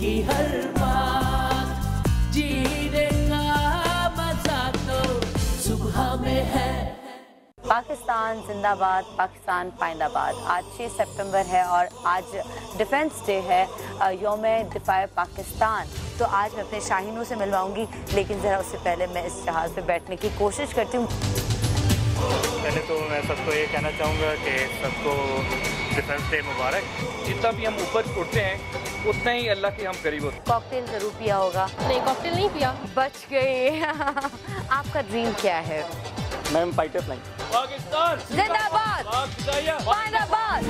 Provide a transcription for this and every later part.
की हर बात, जीने का मजा तो सुबह में है। पाकिस्तान जिंदाबाद, पाकिस्तान पाइंदाबाद। आज 6 सितंबर है और आज डिफेंस डे है, यौम दिफाए पाकिस्तान। तो आज मैं अपने शाहीनों से मिलवाऊंगी, लेकिन ज़रा उससे पहले मैं इस जहाज़ पे बैठने की कोशिश करती हूँ। पहले तो मैं सबको ये कहना चाहूँगा कि सबको डिफेंस डे मुबारक। जितना भी हम ऊपर उठते हैं उतना ही अल्लाह के हम करीब होते हैं। कॉकटेल ज़रूर पिया होगा? नहीं, कॉकटेल नहीं पिया। बच गए। आपका ड्रीम क्या है? Ma'am fighter flying. पाकिस्तान जिंदाबाद, पाइंदाबाद।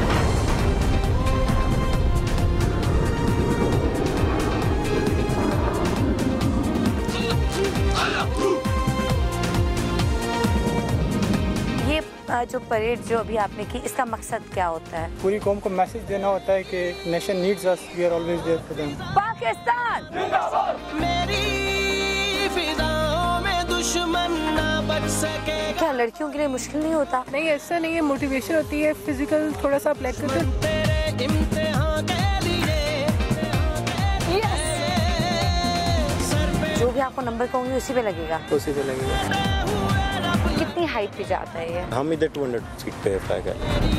ये जो परेड जो अभी आपने की, इसका मकसद क्या होता है? पूरी कौम को मैसेज देना होता है कि nation needs us, we are always there for them. Pakistan जिंदाबाद। मेरी फिदाओं में दुश्मन ना बच सके। क्या लड़कियों के लिए मुश्किल नहीं होता? नहीं, ऐसा नहीं है, मोटिवेशन होती है, फिजिकल थोड़ा सा अप्लाई करते हैं। तेरे इम्तिहान के लिए जो भी आपको नंबर कहूँगी उसी पे लगेगा। उसी पे लगेगा। कितनी हाइट पे जाता है ये? हम इधर 200 फीट पे फ्लाई कर रहे हैं।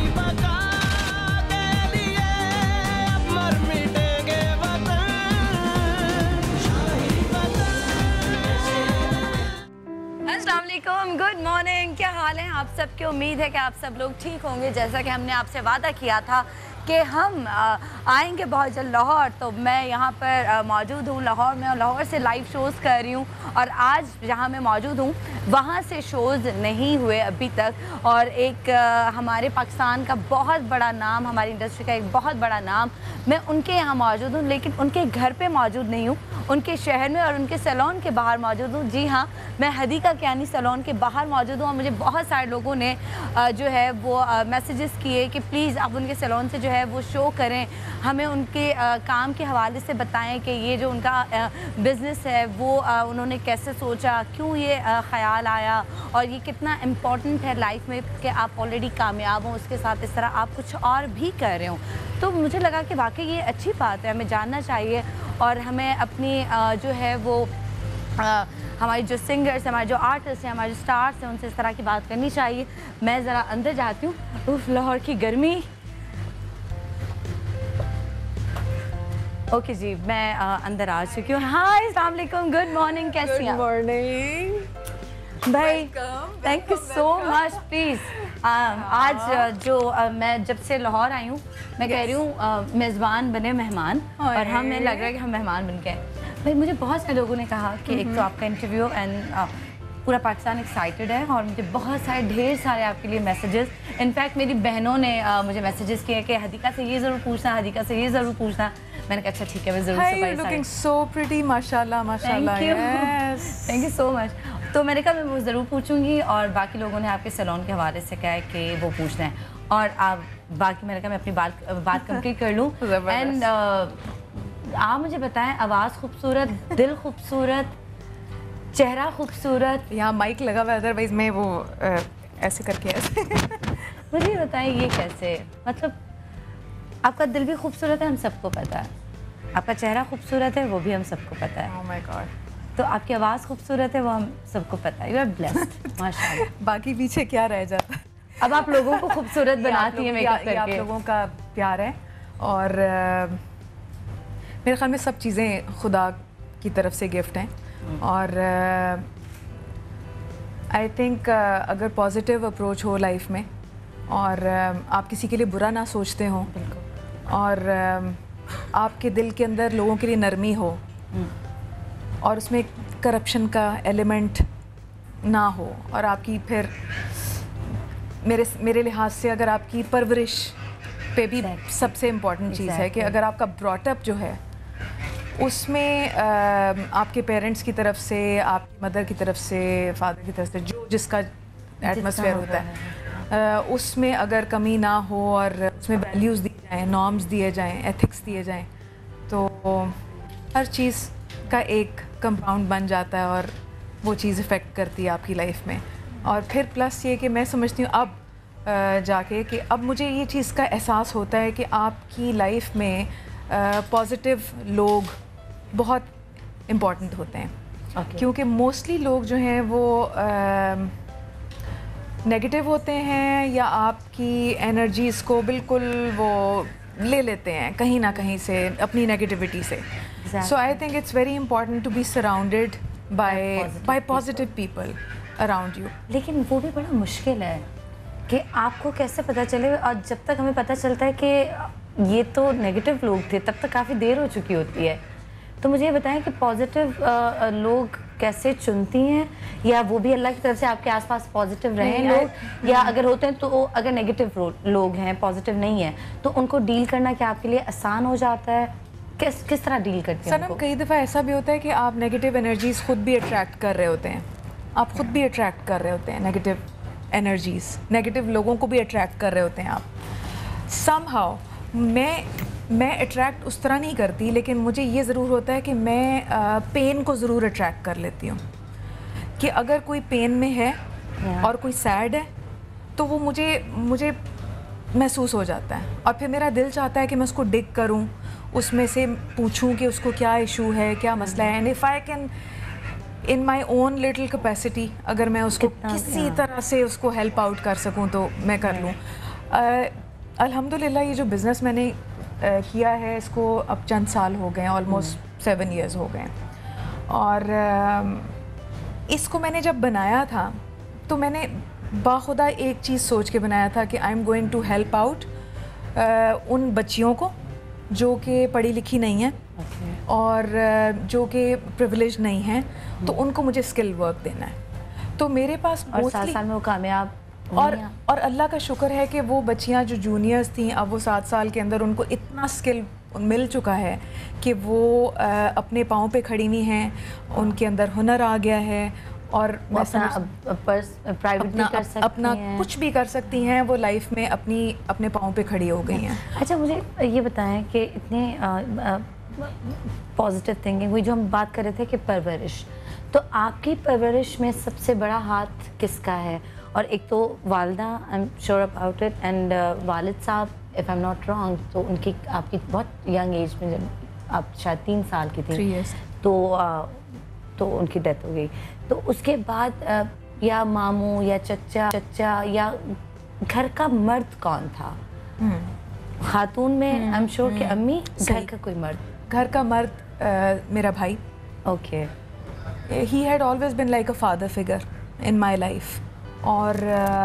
अस्सलामुअलैकुम, गुड मॉर्निंग। क्या हाल है आप सबकी? उम्मीद है कि आप सब लोग ठीक होंगे। जैसा कि हमने आपसे वादा किया था कि हम आएंगे बहुत जल्द लाहौर, तो मैं यहाँ पर मौजूद हूँ लाहौर में और लाहौर से लाइव शोज़ कर रही हूँ। और आज जहाँ मैं मौजूद हूँ वहाँ से शोज़ नहीं हुए अभी तक। और एक हमारे पाकिस्तान का बहुत बड़ा नाम, हमारी इंडस्ट्री का एक बहुत बड़ा नाम, मैं उनके यहाँ मौजूद हूँ, लेकिन उनके घर पे मौजूद नहीं हूँ, उनके शहर में और उनके सैलून के बाहर मौजूद हूँ। जी हाँ, मैं हदीका कियानी सैलून के बाहर मौजूद हूँ और मुझे बहुत सारे लोगों ने जो है वो मैसेजेस किए कि प्लीज़ आप उनके सैलून से जो है वो शो करें, हमें उनके काम के हवाले से बताएं कि ये जो उनका बिज़नेस है वो उन्होंने कैसे सोचा, क्यों ये ख़याल आया और ये कितना इम्पॉर्टेंट है लाइफ में कि आप ऑलरेडी कामयाब हों, उसके साथ इस तरह आप कुछ और भी कर रहे हो। तो मुझे लगा कि वाकई ये अच्छी बात है, हमें जानना चाहिए और हमें अपनी जो है वो हमारी जो सिंगर्स, हमारे जो आर्टिस्ट हैं, हमारे जो स्टार्स हैं, उनसे इस तरह की बात करनी चाहिए। मैं ज़रा अंदर जाती हूँ। उफ, लाहौर की गर्मी। ओके जी, मैं अंदर आ चुकी हूँ। हाय, अस्सलाम वालेकुम, गुड मॉर्निंग, कैसी हैं? गुड मॉर्निंग भाई, thank you so much. Please आज जो मैं जब से लाहौर आई हूँ, मैं कह रही हूँ मेज़बान बने मेहमान, और हमें लग रहा है कि हम मेहमान बन गए। भाई, मुझे बहुत सारे लोगों ने कहा कि एक तो आपका इंटरव्यू एंड पूरा पाकिस्तान एक्साइटेड है, और मुझे बहुत सारे ढेर सारे आपके लिए मैसेजेस, इनफैक्ट मेरी बहनों ने मुझे मैसेजेस किए कि हदीका से ये ज़रूर पूछना, हदीका से ये ज़रूर पूछना। मैंने कहा अच्छा ठीक है, मैं ज़रूर। लुकिंग सो प्रिटी, माशाल्लाह माशाल्लाह। Thank you so much. तो मैंने कहा मैं वो ज़रूर पूछूंगी, और बाकी लोगों ने आपके सैलून के हवाले से कहा है कि वो पूछना है, और आप बाकी मैंने कहा मैं अपनी बात कंप्लीट कर लूँ। एंड आप मुझे बताएं, आवाज़ खूबसूरत, दिल खूबसूरत, चेहरा खूबसूरत। यहाँ माइक लगा हुआ है, अदरवाइज मैं वो ऐसे करके ऐसे। मुझे बताएं ये कैसे, मतलब आपका दिल भी खूबसूरत है, हम सबको पता है, आपका चेहरा खूबसूरत है, वो भी हम सबको पता है। Oh my God. तो आपकी आवाज़ खूबसूरत है, वो हम सबको पता है। यू आर ब्लेस्ड, माशाल्लाह। बाकी पीछे क्या रह जाता है? अब आप लोगों को खूबसूरत बनाती हैं मेकअप करके। आप लोगों का प्यार है, और मेरे ख्याल में सब चीज़ें खुदा की तरफ से गिफ्ट हैं, और आई थिंक अगर पॉजिटिव अप्रोच हो लाइफ में, और आप किसी के लिए बुरा ना सोचते हो, और आपके दिल के अंदर लोगों के लिए नरमी हो, और उसमें करप्शन का एलिमेंट ना हो, और आपकी फिर मेरे लिहाज से अगर आपकी परवरिश पे भी सबसे इम्पॉर्टेंट चीज़ है कि अगर आपका ब्रॉटअप जो है उसमें आपके पेरेंट्स की तरफ से, आपकी मदर की तरफ से, फादर की तरफ से, जो जिसका एटमॉस्फेयर होता है, उसमें अगर कमी ना हो और उसमें वैल्यूज़ दिए जाएँ, नॉर्म्स दिए जाएँ, एथिक्स दिए जाएँ, तो हर चीज़ का एक कंपाउंड बन जाता है और वो चीज़ इफ़ेक्ट करती है आपकी लाइफ में। और फिर प्लस ये कि मैं समझती हूँ अब जाके कि अब मुझे ये चीज़ का एहसास होता है कि आपकी लाइफ में पॉजिटिव लोग बहुत इम्पॉर्टेंट होते हैं। क्योंकि मोस्टली लोग जो हैं वो नेगेटिव होते हैं या आपकी एनर्जीज़ को बिल्कुल वो ले लेते हैं कहीं ना कहीं से अपनी नेगेटिविटी से। So I think it's very important to be surrounded by positive people around you. लेकिन वो भी बड़ा मुश्किल है कि आपको कैसे पता चले, और जब तक हमें पता चलता है कि ये तो नेगेटिव लोग थे तब तक काफ़ी देर हो चुकी होती है। तो मुझे ये बताएं कि पॉजिटिव लोग कैसे चुनती हैं, या वो भी अल्लाह की तरफ से आपके आसपास पॉजिटिव रहे हैं लोग, या अगर होते हैं तो अगर नेगेटिव लोग हैं, पॉजिटिव नहीं है, तो उनको डील करना क्या आपके लिए आसान हो जाता है? किस तरह डील करती हैं? सनम, कई दफ़ा ऐसा भी होता है कि आप नेगेटिव एनर्जीज़ खुद भी अट्रैक्ट कर रहे होते हैं, आप खुद भी अट्रैक्ट कर रहे होते हैं नेगेटिव एनर्जीज़, नेगेटिव लोगों को भी अट्रैक्ट कर रहे होते हैं आप। समहाउ मैं अट्रैक्ट उस तरह नहीं करती, लेकिन मुझे ये ज़रूर होता है कि मैं पेन को ज़रूर अट्रैक्ट कर लेती हूँ कि अगर कोई पेन में है और कोई सैड है तो वो मुझे महसूस हो जाता है, और फिर मेरा दिल चाहता है कि मैं उसको डिग करूँ, उसमें से पूछूं कि उसको क्या इशू है, क्या मसला है, and if I can in my own little capacity अगर मैं उसको किसी तरह से उसको हेल्प आउट कर सकूं तो मैं कर लूँ। अल्हम्दुलिल्लाह ये जो बिज़नेस मैंने किया है इसको अब चंद साल हो गए हैं, ऑलमोस्ट 7 years हो गए हैं, और इसको मैंने जब बनाया था तो मैंने बाखुदा एक चीज़ सोच के बनाया था कि I am going to help out उन बच्चियों को जो कि पढ़ी लिखी नहीं हैं और जो कि प्रिविलेज नहीं हैं, तो उनको मुझे स्किल वर्क देना है। तो मेरे पास और 7 साल में वो कामयाब और अल्लाह का शुक्र है कि वो बच्चियां जो जूनियर्स थीं अब वो 7 साल के अंदर उनको इतना स्किल मिल चुका है कि वो अपने पाँव पे खड़ी नहीं हैं, उनके अंदर हुनर आ गया है, और वो प्राइवेट भी कर सकती अपना हैं, कुछ भी कर सकती हैं, वो लाइफ में अपने पाँव पे खड़ी हो गई हैं। अच्छा, मुझे ये बताएं कि इतने पॉजिटिव थिंकिंग हुई, जो हम बात कर रहे थे कि परवरिश, तो आपकी परवरिश में सबसे बड़ा हाथ किसका है? और एक तो वालिदा, I am sure about it, and वालिद साहब, if I am not wrong, तो उनकी आपकी बहुत यंग एज में, जब आप शायद 3 साल की थी, 3 years, तो उनकी डेथ हो गई। तो उसके बाद या मामू या चचा या घर का मर्द कौन था? खातून में आई एम श्योर कि अम्मी, घर का कोई मर्द? घर का मर्द मेरा भाई। Okay. He had always been like a father figure in my life, और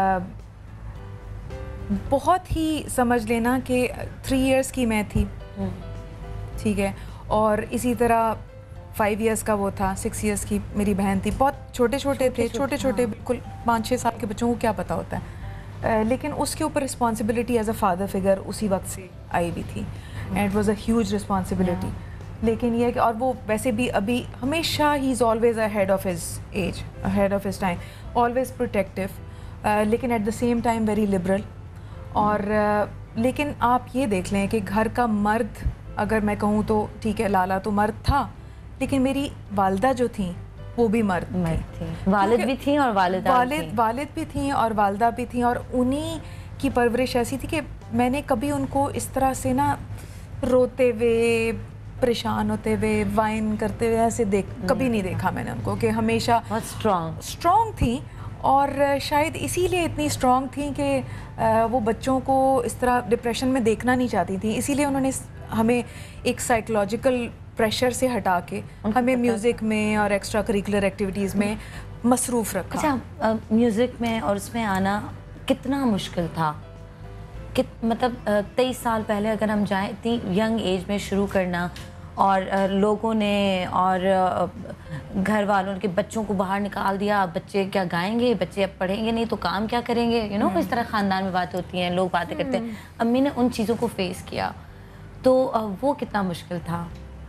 बहुत ही समझ लेना कि 3 years की मैं थी, ठीक है, और इसी तरह 5 years का वो था, 6 years की मेरी बहन थी, बहुत छोटे छोटे थे, छोटे बिल्कुल 5-6 साल के बच्चों को क्या पता होता है, लेकिन उसके ऊपर responsibility as a father figure उसी वक्त से आई भी थी, and it was a huge responsibility. लेकिन ये कि, और वो वैसे भी अभी हमेशा ही is always ahead of his age, ahead of his time, always protective, लेकिन at the same time very liberal. और लेकिन आप ये देख लें कि घर का मर्द, अगर मैं कहूँ तो ठीक है, लाला तो मर्द था, लेकिन मेरी वालिदा जो थी वो भी मर्द थी। वालिद भी थी और वालिद भी थी और वालिदा भी थी, और उन्हीं की परवरिश ऐसी थी कि मैंने कभी उनको इस तरह से ना रोते हुए, परेशान होते हुए, वाइन करते हुए ऐसे कभी नहीं देखा मैंने उनको, कि हमेशा बहुत स्ट्रॉन्ग थी, और शायद इसीलिए इतनी स्ट्रॉन्ग थी कि वो बच्चों को इस तरह डिप्रेशन में देखना नहीं चाहती थी, इसीलिए उन्होंने हमें एक साइकोलॉजिकल प्रेशर से हटा के हमें म्यूज़िक में और एक्स्ट्रा करिकुलर एक्टिविटीज़ में मसरूफ़ रखा। अच्छा, म्यूज़िक में और उसमें आना कितना मुश्किल था? मतलब 23 साल पहले अगर हम जाएं, इतनी यंग एज में शुरू करना, और लोगों ने और घर वालों के बच्चों को बाहर निकाल दिया, बच्चे क्या गाएंगे, बच्चे अब पढ़ेंगे नहीं तो काम क्या करेंगे, यू नो, इस तरह ख़ानदान में बातें होती हैं, लोग बातें करते हैं। अम्मी ने उन चीज़ों को फेस किया, तो वो कितना मुश्किल था?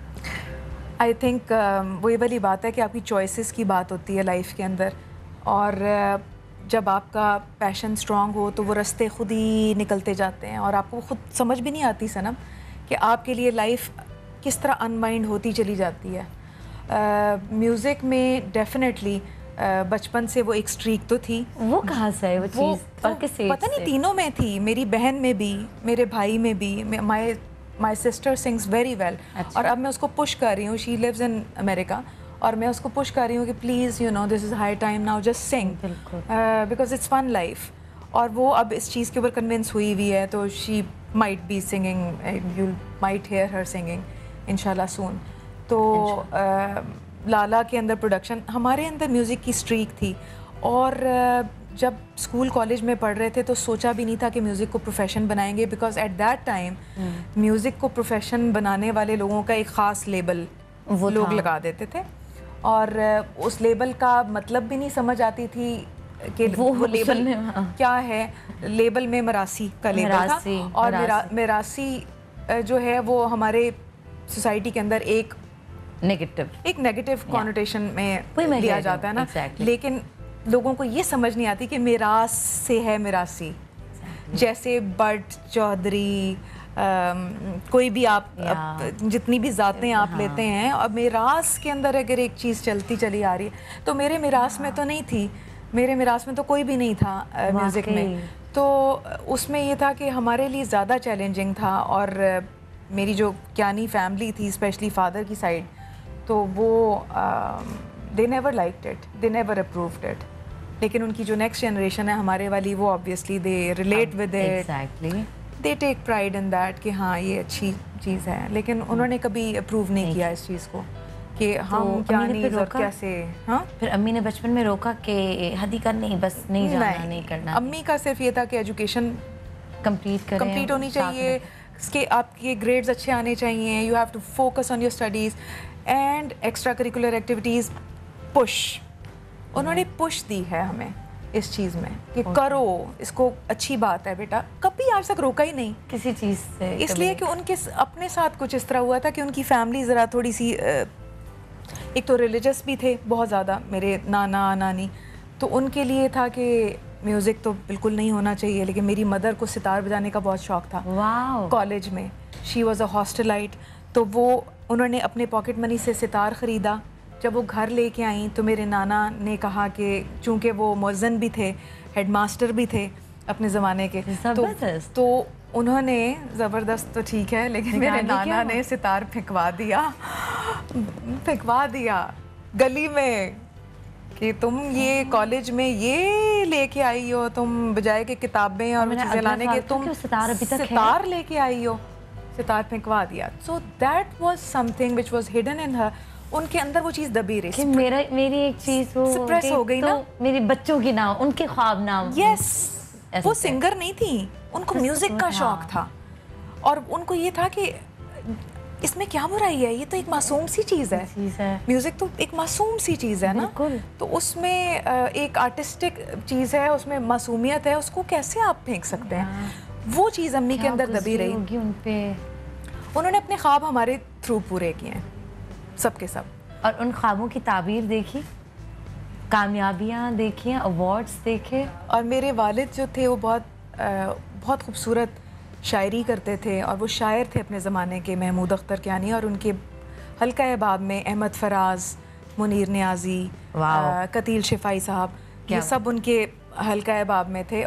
आई थिंक वही वाली बात है कि आपकी चॉइसेस की बात होती है लाइफ के अंदर, और जब आपका पैशन स्ट्रांग हो तो वो रास्ते खुद ही निकलते जाते हैं, और आपको खुद समझ भी नहीं आती सनम कि आपके लिए लाइफ किस तरह अनमाइंड होती चली जाती है। म्यूज़िक में डेफिनेटली बचपन से वो एक स्ट्रीक तो थी। वो कहाँ से है वो चीज़, और किस एज पता नहीं, तीनों में थी, मेरी बहन में भी, मेरे भाई में भी, my my sister sings very well, और अब मैं उसको पुश कर रही हूँ, शी लिव्स इन अमेरिका, और मैं उसको पुश कर रही हूँ कि please you know this is high time now, just sing, because it's fun life. और वो अब इस चीज़ के ऊपर कन्विंस हुई हुई है, तो she might be singing, you might hear her singing इंशाल्लाह सून। तो लाला के अंदर प्रोडक्शन, हमारे अंदर म्यूज़िक की स्ट्रीक थी, और जब स्कूल कॉलेज में पढ़ रहे थे तो सोचा भी नहीं था कि म्यूज़िक को प्रोफेशन बनाएंगे, because at that time music को प्रोफेशन बनाने वाले लोगों का एक ख़ास लेबल वो लोग लगा देते थे, और उस लेबल का मतलब भी नहीं समझ आती थी कि वो लेबल क्या है। लेबल में मरासी का लेबल था, और मरासी जो है वो हमारे सोसाइटी के अंदर एक नेगेटिव कॉनोटेशन में लिया जाता है ना, लेकिन लोगों को ये समझ नहीं आती कि मिरास से है मिरासी, जैसे बट, चौधरी, कोई भी आप जितनी भी ज़ातें आप लेते हैं, और मिरास के अंदर अगर एक चीज़ चलती चली आ रही है, तो मेरे मिरास में तो नहीं थी, मेरे मिरास में तो कोई भी नहीं था म्यूज़िक में। तो उसमें ये था कि हमारे लिए ज़्यादा चैलेंजिंग था, और मेरी जो क्यानी फैमिली थी, स्पेशली फादर की साइड, तो वो they never liked it, they never approved it. लेकिन उनकी जो नेक्स्ट जनरेशन है हमारे वाली, वो obviously they relate with it, they take pride in that कि हाँ ये अच्छी चीज़ है, लेकिन उन्होंने कभी अप्रूव नहीं किया इस चीज़ को कि हम क्या नहीं और कैसे। हाँ, फिर अम्मी ने बचपन में रोका कि हदी कर नहीं, बस नहीं जाना, नहीं करना। अम्मी का सिर्फ ये था कि एजुकेशन कंप्लीट होनी चाहिए, इसके आपके ग्रेड्स अच्छे आने चाहिए, you have to focus on your studies and extra curricular activities push. उन्होंने पुश दी है हमें इस चीज़ में कि करो, इसको अच्छी बात है बेटा, कभी आज तक रोका ही नहीं किसी चीज़ से, इसलिए कि उनके अपने साथ कुछ इस तरह हुआ था कि उनकी फैमिली ज़रा थोड़ी सी एक तो रिलीजियस भी थे बहुत ज़्यादा, मेरे नाना नानी, तो उनके लिए था कि म्यूज़िक तो बिल्कुल नहीं होना चाहिए, लेकिन मेरी मदर को सितार बजाने का बहुत शौक़ था। कॉलेज में शी वॉज़ अ हॉस्टलाइट, तो वो उन्होंने अपने पॉकेट मनी से सितार ख़रीदा। जब वो घर लेके आई तो मेरे नाना ने कहा कि चूँकि वो मुअज़्ज़िन भी थे, हेडमास्टर भी थे अपने ज़माने के, तो उन्होंने ज़बरदस्त तो ठीक है, लेकिन मेरे नाना ने सितार फेंकवा दिया गली में कि तुम ये कॉलेज में ये लेके आई हो, तुम बजाय के किताबें और चीज़ें लाने के तुम सितार लेके आई हो, सितार फेंकवा दिया। So that was something which was hidden in her, उनके अंदर वो चीज़ दबी रही कि मेरी एक चीज़ वो सप्रेस हो गई ना, मेरे बच्चों की ना, उनके ख्वाब ना। यस, वो सिंगर नहीं थी, उनको म्यूजिक का शौक था, और उनको ये था कि इसमें क्या बुराई है, ये तो एक मासूम सी चीज़ है, म्यूजिक तो एक मासूम सी चीज़ है ना, तो उसमें एक आर्टिस्टिक चीज़ है, उसमें मासूमियत है, उसको कैसे आप फेंक सकते हैं। वो चीज़ अम्मी के अंदर दबी रही। उन्होंने अपने ख्वाब हमारे थ्रू पूरे किए हैं, सबके सब, और उन ख्वाबों की ताबीर देखी, कामयाबियाँ देखी, अवार्ड्स देखे। और मेरे वालिद जो थे वो बहुत खूबसूरत शायरी करते थे, और वो शायर थे अपने ज़माने के, महमूद अख्तर कियानी, और उनके हल्का अहबाब में अहमद फराज, मुनीर नियाज़ी, कतील शिफाई साहब, ये सब उनके हल्का अहबाब में थे।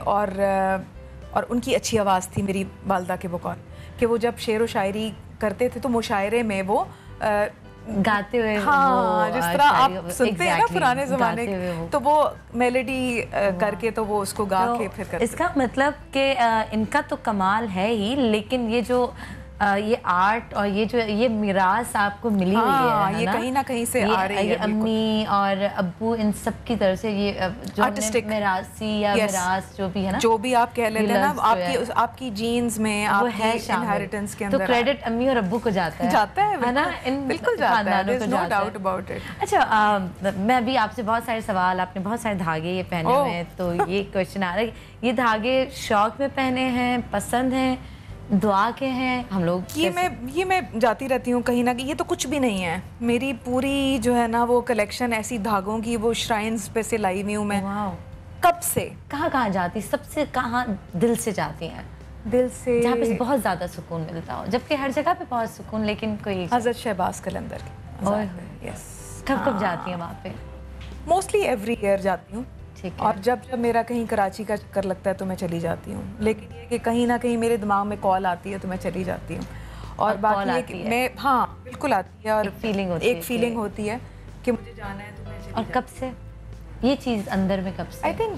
और उनकी अच्छी आवाज़ थी मेरी वालदा के बकौल, कि वो जब शेर व शायरी करते थे तो मुशायरे में वो गाते हुए, हाँ, जिस तरह आप सुनते हैं ना पुराने ज़माने के, तो वो मेलोडी करके तो वो उसको गा के फिर करते। इसका मतलब कि इनका तो कमाल है ही, लेकिन ये जो ये आर्ट और ये मिरास आपको मिली हुई है, ये कहीं ना कहीं से आ रही है। अम्मी और अब्बू इन सब की तरफ से ये जो आर्टिस्टिक मिरासी या मिरास जो भी है ना, जो भी आप कह लेते हैं ना, आपकी जीन्स में, आपकी इनहेरिटेंस के अंदर, तो क्रेडिट अम्मी और अब्बू को जाता है ना, बिल्कुल जाता है, नो डाउट अबाउट इट। अच्छा, मैं अभी आपसे बहुत सारे सवाल, आपने बहुत सारे धागे ये पहने हुए हैं, तो ये क्वेश्चन आ रहा है, ये धागे शौक में पहने हैं, पसंद हैं, दुआ के हैं? हम लोग ये मैं जाती रहती हूँ कहीं ना कहीं, ये तो कुछ भी नहीं है, मेरी पूरी जो है ना वो कलेक्शन ऐसी धागों की, वो श्राइन्स पे से लाई हुई हूँ मैं। कब से कहाँ जाती, सबसे कहाँ दिल से जाती हैं? दिल से जहाँ पे बहुत ज़्यादा सुकून मिलता हो, जबकि हर जगह पे बहुत सुकून, लेकिन कोई हज़रत शहबाज कलंदर की। कब जाती हैं वहाँ पे? मोस्टली एवरी ईयर जाती हूँ, और जब मेरा कहीं कराची का चक्कर लगता है तो मैं चली जाती हूँ, लेकिन ये कि कहीं ना कहीं मेरे दिमाग में कॉल आती है तो मैं चली जाती हूँ। और बाकी call ये आती कि है। मैं हाँ बिल्कुल आती है और एक feeling होती है एक फीलिंग कि- होती है कि मुझे जाना है तो मैं चली और कब से ये चीज़ अंदर में कब से? I think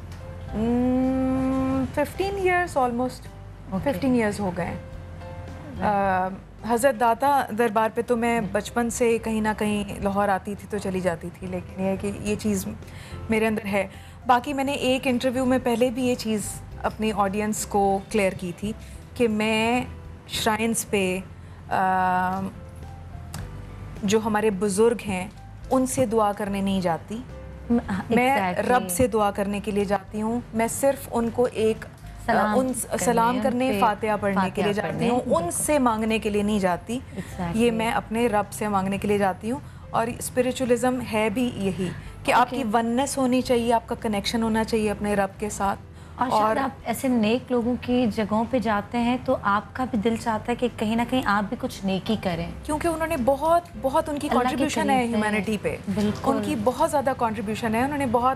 15 years almost 15 years हो गए हैं। हज़रत दाता दरबार पे तो मैं बचपन से कहीं ना कहीं लाहौर आती थी तो चली जाती थी, लेकिन ये है कि ये चीज़ मेरे अंदर है। बाकी मैंने एक इंटरव्यू में पहले भी ये चीज़ अपनी ऑडियंस को क्लियर की थी कि मैं श्राइन्स पे जो हमारे बुज़ुर्ग हैं उनसे दुआ करने नहीं जाती। मैं रब से दुआ करने के लिए जाती हूँ। मैं सिर्फ उनको एक सलाम करने फातिहा पढ़ने के लिए जाती हूँ, उनसे मांगने के लिए नहीं जाती। ये मैं अपने रब से मांगने के लिए जाती हूँ। और स्पिरिचुअलिज्म है भी यही कि आपकी वननेस होनी चाहिए, आपका कनेक्शन होना चाहिए अपने रब के साथ। और आप ऐसे नेक लोगों की जगहों पे जाते हैं तो आपका भी दिल चाहता है कि कहीं ना कहीं आप भी कुछ नेकी करें, क्योंकि उन्होंने बहुत बहुत उनकी अल्लाह के कंट्रीब्यूशन है करीब है। ह्यूमैनिटी पे। बिल्कुल। उनकी बहुत ज़्यादा कंट्रीब्यूशन है। उन्होंने बहुत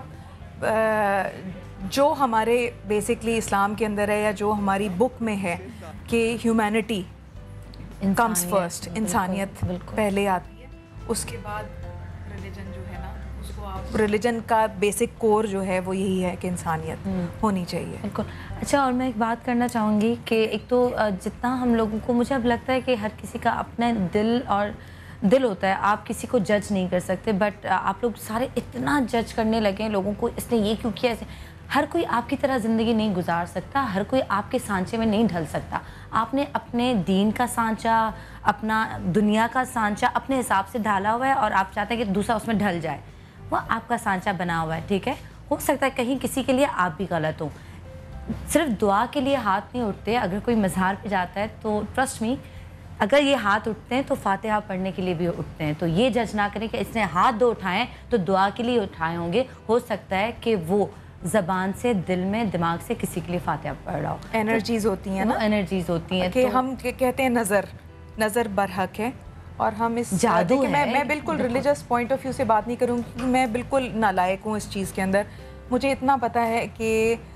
जो हमारे बेसिकली इस्लाम के अंदर है या जो हमारी बुक में है कि ह्यूमैनिटी कम्स फर्स्ट, इंसानियत पहले आती है, उसके बाद रिलीजन जो है ना उसको आप रिलीजन का बेसिक कोर जो है वो यही है कि इंसानियत होनी चाहिए। बिल्कुल। अच्छा, और मैं एक बात करना चाहूँगी कि एक तो जितना हम लोगों को, मुझे अब लगता है कि हर किसी का अपना दिल होता है, आप किसी को जज नहीं कर सकते, बट आप लोग सारे इतना जज करने लगे हैं लोगों को, इसने ये क्यों किया ऐसे। हर कोई आपकी तरह ज़िंदगी नहीं गुजार सकता, हर कोई आपके सांचे में नहीं ढल सकता। आपने अपने दीन का सांचा, अपना दुनिया का सांचा अपने हिसाब से ढाला हुआ है और आप चाहते हैं कि दूसरा उसमें ढल जाए, वो आपका सांचा बना हुआ है, ठीक है। हो सकता है कहीं किसी के लिए आप भी गलत हो। सिर्फ दुआ के लिए हाथ नहीं उठते। अगर कोई मज़ार पे जाता है तो ट्रस्ट मी, अगर ये हाथ उठते हैं तो फातिहा पढ़ने के लिए भी उठते हैं। तो ये जज ना करें कि इसने हाथ दो उठाए तो दुआ के लिए उठाए होंगे। हो सकता है कि वो ज़बान से, दिल में, दिमाग से किसी के लिए फातिहा पढ़ रहा हो। एनर्जीज़ होती हैं ना, एनर्जीज़ होती हैं कि तो हम कहते हैं नज़र बरहक है। और हम इस जादू देखिए, है। मैं बिल्कुल रिलीजियस पॉइंट ऑफ व्यू से बात नहीं करूँगी क्योंकि मैं बिल्कुल नालायक हूँ इस चीज़ के अंदर। मुझे इतना पता है कि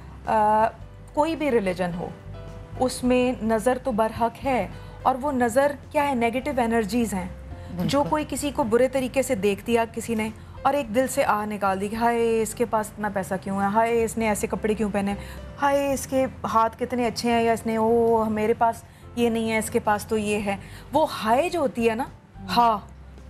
कोई भी रिलीजन हो उसमें नज़र तो बरहक है, और वो नज़र क्या है, नेगेटिव एनर्जीज़ हैं। जो कोई किसी को बुरे तरीके से देख दिया किसी ने और एक दिल से आह निकाल दी कि हाय इसके पास इतना पैसा क्यों है, हाय इसने ऐसे कपड़े क्यों पहने, हाय इसके हाथ कितने अच्छे हैं, या इसने ओ मेरे पास ये नहीं है, इसके पास तो ये है। वो हाय जो होती है ना, हाँ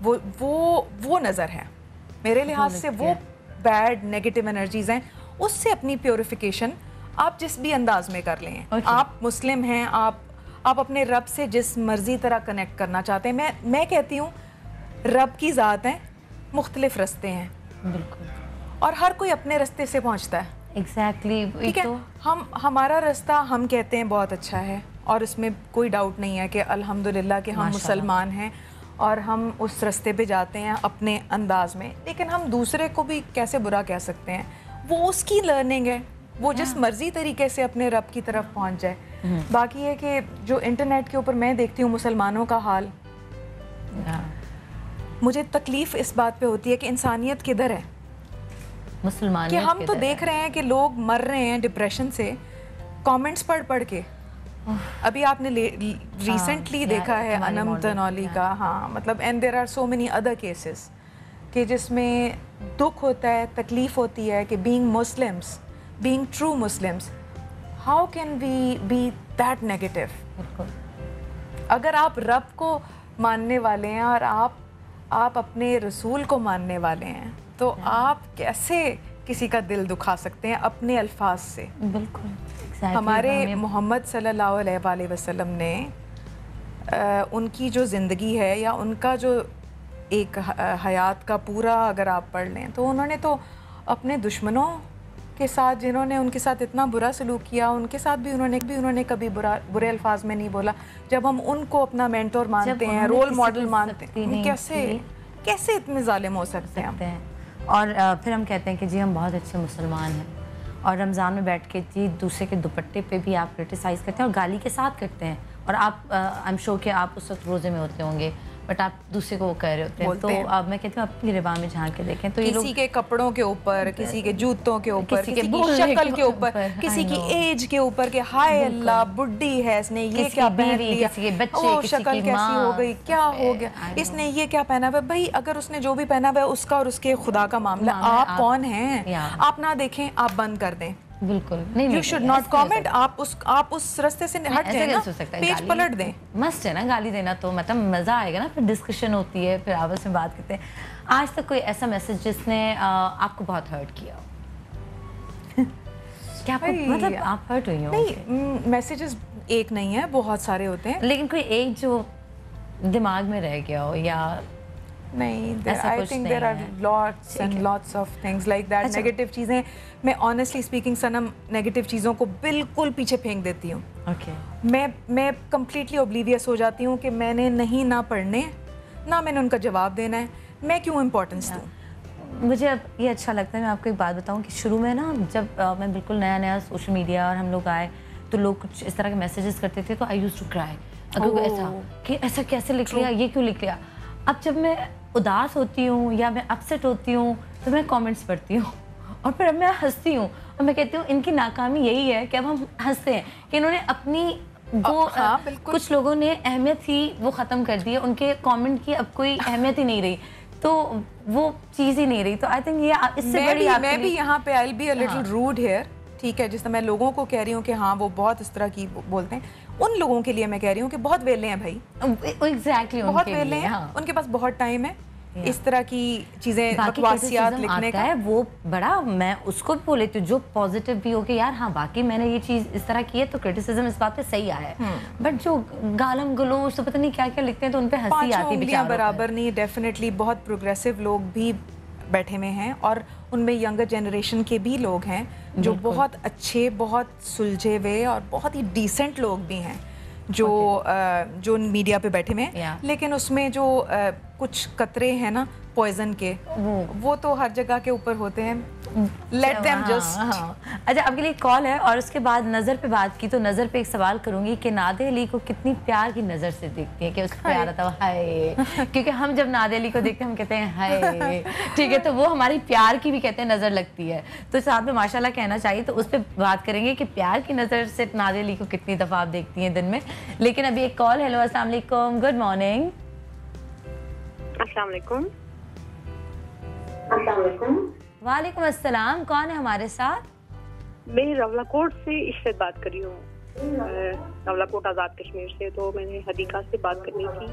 वो नज़र है मेरे लिहाज से। वो बैड नेगेटिव एनर्जीज़ हैं। उससे अपनी प्योरिफिकेशन आप जिस भी अंदाज में कर लें। आप मुस्लिम हैं, आप अपने रब से जिस मर्जी तरह कनेक्ट करना चाहते हैं। मैं कहती हूँ रब की ज़ात है, मुख्तलिफ रास्ते हैं। बिल्कुल। और हर कोई अपने रास्ते से पहुँचता है। एग्जैक्टली। ठीक है, हमारा रास्ता हम कहते हैं बहुत अच्छा है और इसमें कोई डाउट नहीं है कि अल्हम्दुलिल्लाह कि हम मुसलमान हैं और हम उस रास्ते पे जाते हैं अपने अंदाज में। लेकिन हम दूसरे को भी कैसे बुरा कह सकते हैं, वो उसकी लर्निंग है, वो जिस मर्जी तरीके से अपने रब की तरफ पहुंच जाए। बाकी है कि जो इंटरनेट के ऊपर मैं देखती हूँ मुसलमानों का हाल, मुझे तकलीफ़ इस बात पे होती है कि इंसानियत किधर है। मुसलमान कि हम तो देख रहे हैं कि लोग मर रहे हैं डिप्रेशन से, कमेंट्स पढ़ के। अभी आपने रिसेंटली देखा है अनम तनौली का, हाँ मतलब, and there are so many other cases कि जिसमें दुख होता है, तकलीफ़ होती है कि being Muslims, being true Muslims, how can we be that negative. अगर आप रब को मानने वाले हैं और आप अपने रसूल को मानने वाले हैं तो आप कैसे किसी का दिल दुखा सकते हैं अपने अल्फाज से। बिल्कुल। हमारे मोहम्मद सल्लल्लाहु अलैहि वसल्लम ने उनकी जो ज़िंदगी है या उनका जो एक हयात का पूरा अगर आप पढ़ लें तो उन्होंने तो अपने दुश्मनों के साथ, जिन्होंने उनके साथ इतना बुरा सलूक किया, उनके साथ भी उन्होंने कभी बुरे अल्फाज में नहीं बोला। जब हम उनको अपना मेंटोर मानते हैं, रोल मॉडल मानते हैं, कैसे इतने जालिम हो सकते हैं। और फिर हम कहते हैं कि जी हम बहुत अच्छे मुसलमान हैं, और रमज़ान में बैठ के जी दूसरे के दुपट्टे पे भी आप क्रिटिसाइज़ करते हैं और गाली के साथ करते हैं। और आप आई एम श्योर कि आप उस वक्त रोज़े में होते होंगे, बट आप दूसरे को वो कह रहे होते हैं। तो अब मैं कहती हूँ अपनी गिरबान में झांक के देखें तो ये किसी के कपड़ों के ऊपर, किसी के जूतों के ऊपर, किसी की शक्ल के ऊपर, किसी की एज के ऊपर कि हाय अल्लाह बुड्ढी है, इसने ये क्या पहन लिया, किसी के बच्चे, किसी शक्ल की कैसी हो गई, क्या हो गया, I इसने ये क्या पहना हुआ। भाई अगर उसने जो भी पहना हुआ है उसका और उसके खुदा का मामला, आप कौन हैं? आप ना देखें, आप बंद कर दें। बिल्कुल नहीं, यू शुड नॉट कमेंट। आप उस रास्ते से हट जाए ना, पेज पलट दें। मस्त है ना गाली देना, तो मतलब मजा आएगा ना, फिर डिस्कशन होती है, फिर आपस में बात करते हैं। आज तक कोई ऐसा मैसेज जिसने आपको बहुत हर्ट किया हो? क्या आपको मतलब आप हर्ट हुई हो? नहीं, मैसेजेस एक नहीं है, बहुत सारे होते हैं, लेकिन कोई एक जो दिमाग में रह गया हो या नहीं, ऐसा आई कुछ थिंक नहीं देयर आर है। Lots and lots of things like that. अच्छा। नेगेटिव चीज़ें, मैं ऑनेस्टली स्पीकिंग सनम नेगेटिव चीज़ों को बिल्कुल पीछे फेंक देती हूँ। ओके मैं कम्प्लीटली ओब्लीवियस हो जाती हूँ कि मैंने नहीं ना पढ़ने, ना मैंने उनका जवाब देना है, मैं क्यों इम्पोर्टेंस दूँ। मुझे अब ये अच्छा लगता है। मैं आपको एक बात बताऊं कि शुरू में ना जब मैं बिल्कुल नया नया सोशल मीडिया और हम लोग आए तो लोग कुछ इस तरह के मैसेजेस करते थे तो आई यूज्ड टू क्राई। अगर ऐसा कि ऐसा कैसे लिख लिया, ये क्यों लिख लिया। अब जब मैं उदास होती हूँ या मैं अपसेट होती हूँ तो मैं कमेंट्स पढ़ती हूँ और फिर अब मैं हंसती हूँ और मैं कहती हूँ इनकी नाकामी यही है कि अब हम हंसते हैं कि इन्होंने अपनी वो कुछ लोगों ने अहमियत ही वो ख़त्म कर दी है, उनके कमेंट की अब कोई अहमियत ही नहीं रही, तो वो चीज़ ही नहीं रही। तो आई थिंक ये इससे बड़ी मैं भी यहाँ पे I will be a little rude here, ठीक है, जिस तरह मैं लोगों को कह रही हूँ कि हाँ वो बहुत इस तरह की बोलते हैं, उन लोगों के लिए मैं कह रही हूँ कि बहुत वेले हैं भाई, एग्जैक्टली बहुत वेले हैं, उनके पास बहुत टाइम है इस तरह की चीजें बकवासियात लिखने का। है वो बड़ा, मैं उसको भी बोल लेती हूँ जो पॉजिटिव भी हो कि यार हाँ बाकी मैंने ये चीज़ इस तरह की है तो क्रिटिसिज्म इस बात पे सही आया है। बट जो गालम गलोच तो पता नहीं क्या क्या लिखते हैं तो उन पे हंसी आती है बेचारों पे। बराबर नहीं, डेफिनेटली बहुत प्रोग्रेसिव लोग भी बैठे हुए हैं और उनमें यंगर जनरेशन के भी लोग हैं जो बहुत अच्छे, बहुत सुलझे हुए और बहुत ही डिसेंट लोग भी हैं जो मीडिया पे बैठे हुए हैं। लेकिन उसमें जो कुछ कतरे हैं ना पॉइजन के, वो तो हर जगह के ऊपर होते हैं। Let them just. अच्छा, आपके लिए कॉल है और उसके बाद नज़र पे बात की तो नज़र पे एक सवाल करूंगी कि नादे अली को कितनी प्यार की नज़र से देखती है कि उसको प्यार आता है हाय, क्योंकि हम जब नादे अली को देखते हैं हम कहते हैं हाय, ठीक है, तो वो हमारी प्यार की भी कहते हैं नज़र लगती है। तो साथ में माशाल्लाह कहना चाहिए, तो उस पर बात करेंगे कि प्यार की नज़र से नादे अली को कितनी दफ़ा आप देखती हैं दिन में। लेकिन अभी एक कॉल। हेलो, अस्सलाम वालेकुम, गुड मॉर्निंग। अस्सलाम वालेकुम। वालेकुम अस्सलाम, कौन है हमारे साथ? मैं रवलाकोट से इश्रत बात कर रही हूँ, रवलाकोट आज़ाद कश्मीर से। तो मैंने हदीका से बात करनी थी।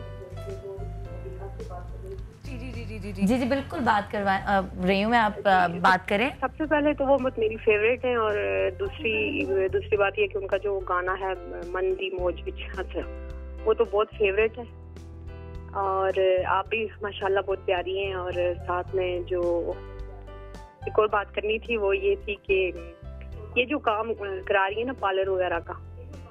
जी बिल्कुल बात करवा रही हूँ मैं, आप बात करें। सबसे पहले तो वो मेरी फेवरेट है और दूसरी बात ये कि उनका जो गाना है मन दी मौज विच हंस, वो तो बहुत फेवरेट है। और आप भी माशाल्लाह बहुत प्यारी हैं। और साथ में जो एक और बात करनी थी वो ये थी कि ये जो काम करा रही है ना पार्लर वगैरह का,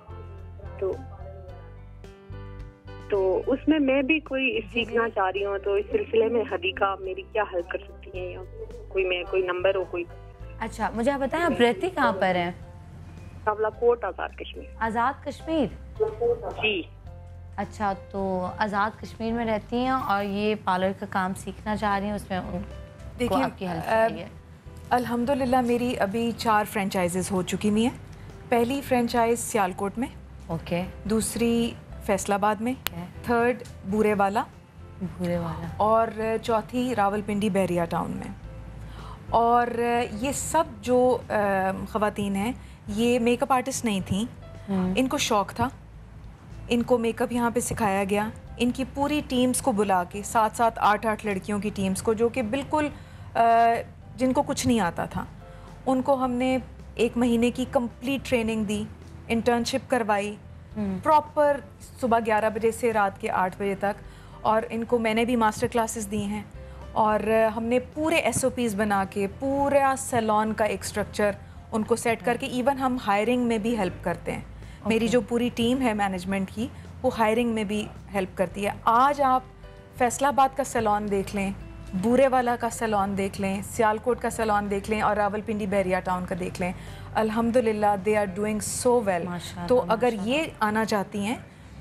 तो उसमें मैं भी कोई सीखना चाह रही हूँ। तो इस सिलसिले में हदीका मेरी क्या हेल्प कर सकती है, या कोई नंबर हो कोई? अच्छा, मुझे आप बताएं आप रहती कहाँ पर हैं? रवलाकोट आज़ाद कश्मीर। आज़ाद कश्मीर? जी। अच्छा, तो आज़ाद कश्मीर में रहती हैं और ये पार्लर का काम सीखना चाह रही हैं, उसमें देखिए आपकी हेल्प चाहिए। अल्हम्दुलिल्लाह मेरी अभी 4 फ्रेंचाइजेस हो चुकी हुई हैं। पहली फ्रेंचाइज सियालकोट में, ओके, दूसरी फैसलाबाद में, थर्ड बूरेवाला और चौथी रावलपिंडी बहरिया टाउन में। और ये सब जो ख़वातीन हैं ये मेकअप आर्टिस्ट नहीं थी, इनको शौक़ था, इनको मेकअप यहाँ पे सिखाया गया। इनकी पूरी टीम्स को बुला के 7-7, 8-8 लड़कियों की टीम्स को, जो कि बिल्कुल जिनको कुछ नहीं आता था, उनको हमने 1 महीने की कंप्लीट ट्रेनिंग दी, इंटर्नशिप करवाई प्रॉपर सुबह 11 बजे से रात के 8 बजे तक। और इनको मैंने भी मास्टर क्लासेस दी हैं और हमने पूरे SOPs बना के पूरा सैलून का एक स्ट्रक्चर उनको सेट करके, इवन हम हायरिंग में भी हेल्प करते हैं। मेरी जो पूरी टीम है मैनेजमेंट की, वो हायरिंग में भी हेल्प करती है। आज आप फैसलाबाद का सैलून देख लें, बूरेवाला का सैलून देख लें, सियालकोट का सैलून देख लें और रावलपिंडी बहरिया टाउन का देख लें, अल्हम्दुलिल्लाह they are doing so well. तो अगर ये आना चाहती हैं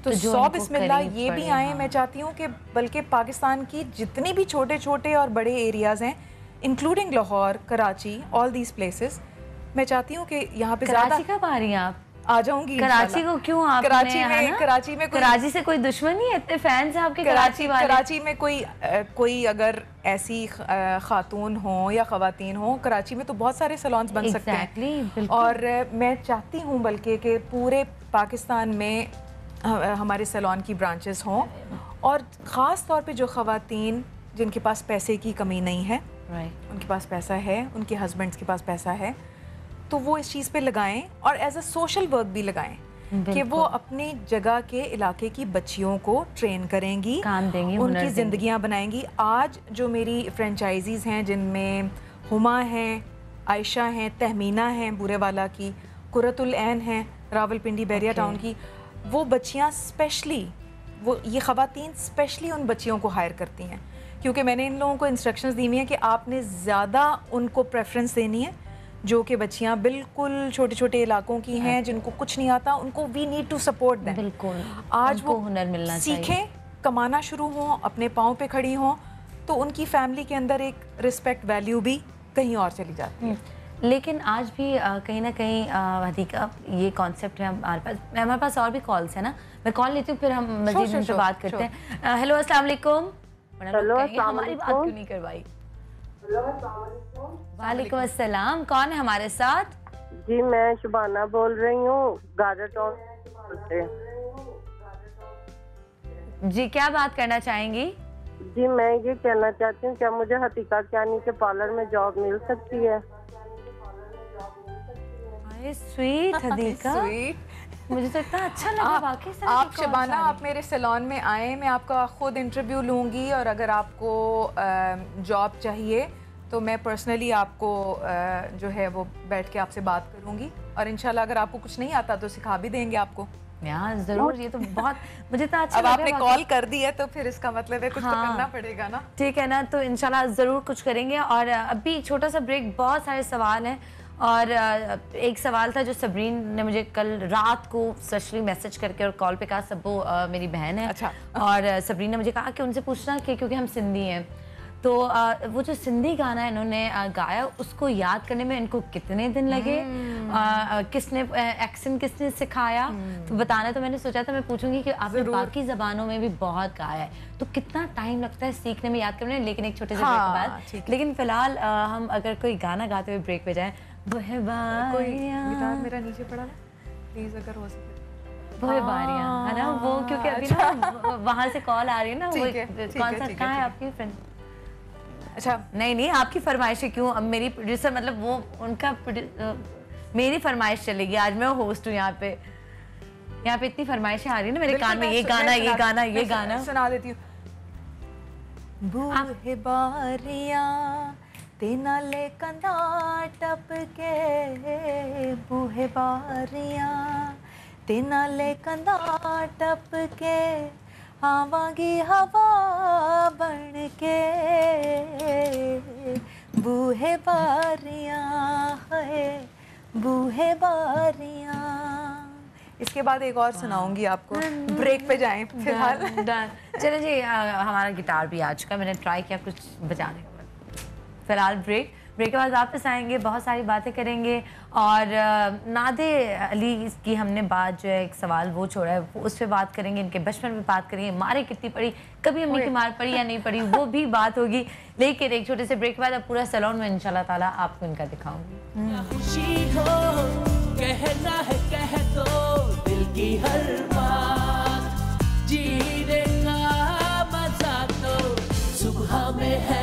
तो जो 100 इनको बिस्मिल्लाह करीब ये भी पड़े, आए। हाँ। मैं चाहती हूँ कि बल्कि पाकिस्तान की जितनी भी छोटे छोटे और बड़े एरियाज़ हैं, including Lahore, Karachi, all these places, मैं चाहती हूँ कि यहाँ पे ज़्यादा कराची कब आ रही हैं आप? आ जाऊंगी कराची इंशाल्लाह। को क्यों आपने, कराची है में ना? कोई कराची से कोई दुश्मनी है? इतने फैंस हैं आपके कराची वाले? कराची में कोई अगर ऐसी खातून हो या ख़वातीन हो, कराची में तो बहुत सारे सैलून्स बन सकते हैं। बिल्कुल। और मैं चाहती हूँ बल्कि कि पूरे पाकिस्तान में हमारे सैलून की ब्रांचेस हों, और ख़ास तौर पे जो ख़वातीन जिनके पास पैसे की कमी नहीं है, उनके पास पैसा है, उनके हस्बैंड्स के पास पैसा है, तो वो इस चीज़ पे लगाएं और एज अ सोशल वर्क भी लगाएं कि वो अपनी जगह के इलाके की बच्चियों को ट्रेन करेंगी, काम देंगी, उनकी ज़िंदगियां बनाएंगी। आज जो मेरी फ्रेंचाइजीज़ हैं जिनमें हुमा हैं, आयशा हैं, तहमीना हैं बूरेवाला की, कुरतुल ऐन हैं रावलपिंडी बैरिया टाउन की, वो बच्चियां स्पेशली, वो ये ख़वातीन स्पेशली उन बच्चियों को हायर करती हैं, क्योंकि मैंने इन लोगों को इंस्ट्रक्शंस दी हुई हैं कि आपने ज़्यादा उनको प्रेफरेंस देनी है जो कि बच्चियां बिल्कुल छोटे छोटे इलाकों की हैं, जिनको कुछ नहीं आता, उनको we need to support them. बिल्कुल, आज वो हुनर मिलना सीखें, कमाना शुरू हों, अपने पाँव पे खड़ी हों, तो उनकी फैमिली के अंदर एक रिस्पेक्ट वैल्यू भी कहीं और चली जाती है। लेकिन आज भी कहीं ना कहीं हदीका ये कॉन्सेप्ट है हमारे पास और भी कॉल्स है ना, मैं कॉल लेती हूँ फिर हम मजीद उनसे बात करते हैं। हेलो अस्सलाम वालेकुम। हेलो, हमारी बात क्यों नहीं करवाई? वालेकुम अस्सलाम, कौन है हमारे साथ? जी मैं शुबाना बोल रही हूँ, गाजर टाउन से। जी क्या बात करना चाहेंगी? जी मैं ये कहना चाहती हूँ, क्या मुझे हतीका कियानी के पार्लर में जॉब मिल सकती है? स्वीट हदीका, मुझे तो इतना अच्छा लगा वाकई। आप शबाना, आप मेरे सैलून में आए, मैं आपका खुद इंटरव्यू लूँगी, और अगर आपको जॉब चाहिए तो मैं पर्सनली आपको जो है वो बैठ के आपसे बात करूँगी, और इंशाल्लाह अगर आपको कुछ नहीं आता तो सिखा भी देंगे आपको। यार जरूर, ये तो बहुत मुझे इतना अच्छा अब आपने कॉल कर दी है तो फिर इसका मतलब है कुछ तो करना पड़ेगा ना। ठीक है ना, तो इंशाल्लाह ज़रूर कुछ करेंगे। और अभी छोटा सा ब्रेक, बहुत सारे सवाल हैं, और एक सवाल था जो सबरीन ने मुझे कल रात को स्पेशली मैसेज करके और कॉल पे कहा, सबो मेरी बहन है। अच्छा। और सबरीन ने मुझे कहा कि उनसे पूछना कि क्योंकि हम सिंधी हैं, तो वो जो सिंधी गाना इन्होंने गाया उसको याद करने में इनको कितने दिन लगे, किसने एक्सेंट किसने सिखाया, तो बताना। तो मैंने सोचा था मैं पूछूंगी कि आपने बाकी ज़बानों में भी बहुत गाया है, तो कितना टाइम लगता है सीखने में, याद करने में, लेकिन एक छोटे से ब्रेक के बाद। लेकिन फिलहाल हम अगर कोई गाना गाते हुए ब्रेक पे जाएं, कोई गिटार मेरा नीचे पड़ा है प्लीज, अगर हो सके। वो बारियां है ना वो, क्योंकि अभी ना वहाँ से कॉल आ रही है ना, वो कौन सा, कहाँ है आपकी फ्रेंड? अच्छा नहीं आपकी फरमाइशें क्यों, अब मेरी प्रोड्यूसर मतलब वो उनका मेरी फरमाइश चलेगी, आज मैं होस्ट हूँ यहाँ पे इतनी फरमाइशें आ रही है ना मेरे कान में, ये गाना सुना देती हूँ। बूहे बारियां ते नाले कंधा टपके, बूहे बारियां ते नाले कंधा टपके, आवांगी हवा बन के, बूहे बारियां है बूहे बारियां। इसके बाद एक और सुनाऊंगी आपको, ब्रेक पे जाएं फिलहाल। चलें जी, हमारा गिटार भी आ चुका, मैंने ट्राई किया कुछ बजाने का। फिलहाल ब्रेक के बाद वापस आएंगे, बहुत सारी बातें करेंगे। और नादे अली की हमने बात जो है, एक सवाल वो छोड़ा है, उस पर बात करेंगे, इनके बचपन में बात करेंगे, मारें कितनी पड़ी, कभी अम्मी की मार पड़ी या नहीं पड़ी, वो भी बात होगी। लेकिन एक छोटे से ब्रेक के बाद अब पूरा सैलून में इंशाल्लाह ताला आपको इनका दिखाऊंगी। खुशी हो कहना है कह दो दिल की हर बात, जीने का मजा तो सुबह में है।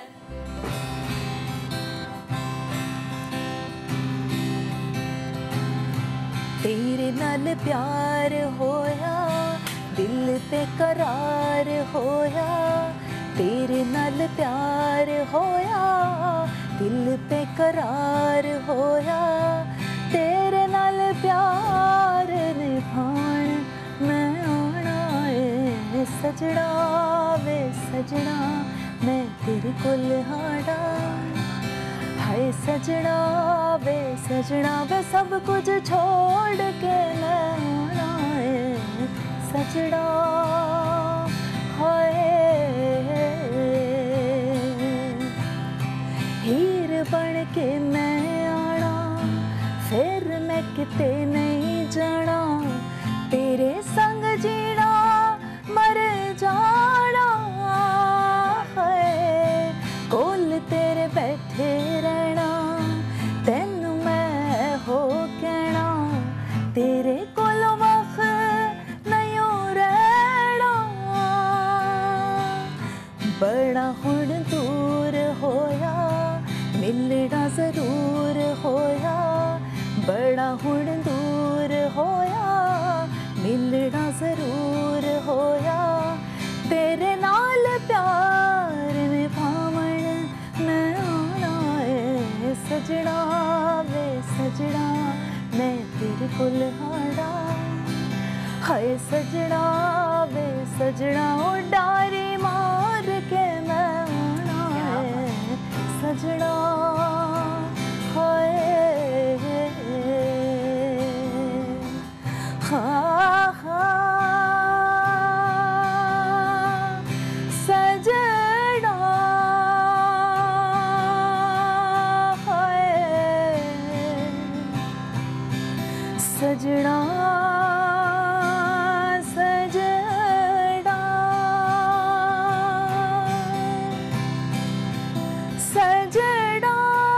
तेरे नाल प्यार होया, दिल पे करार होया, तेरे नाल प्यार होया, दिल पे करार होया, तेरे नाल प्यार निभाण मैं आना है सजना, वे सजना मैं तेरे कोल हाड़ा, हाय सजना वे सब कुछ छोड़ के मैं आना है सजड़ा हाय हीर बन के मैं आना फिर मैं किते नहीं जाना तेरे संग जीना मर जाना है कोल तेरे बैठे रहना तेनू मैं हो कहना तेरे कोल वक्त नहीं रहना बड़ा हुण दूर होया मिलना जरूर होया बड़ा हुण दूर होया मिलना जरूर होया तेरे नाल प्यार निभावण मैं आना है सजना वे सजना मैं तेरे कोल हाड़ा हाय सजना वे सजना ओ डारी मार के मैं आना है सजना हाय हाँ हाँ सजना हाय सजना सजना सजना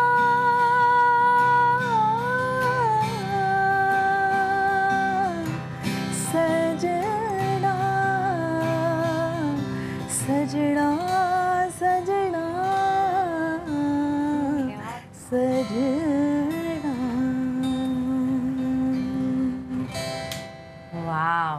सजना सजना सजना सजना वाह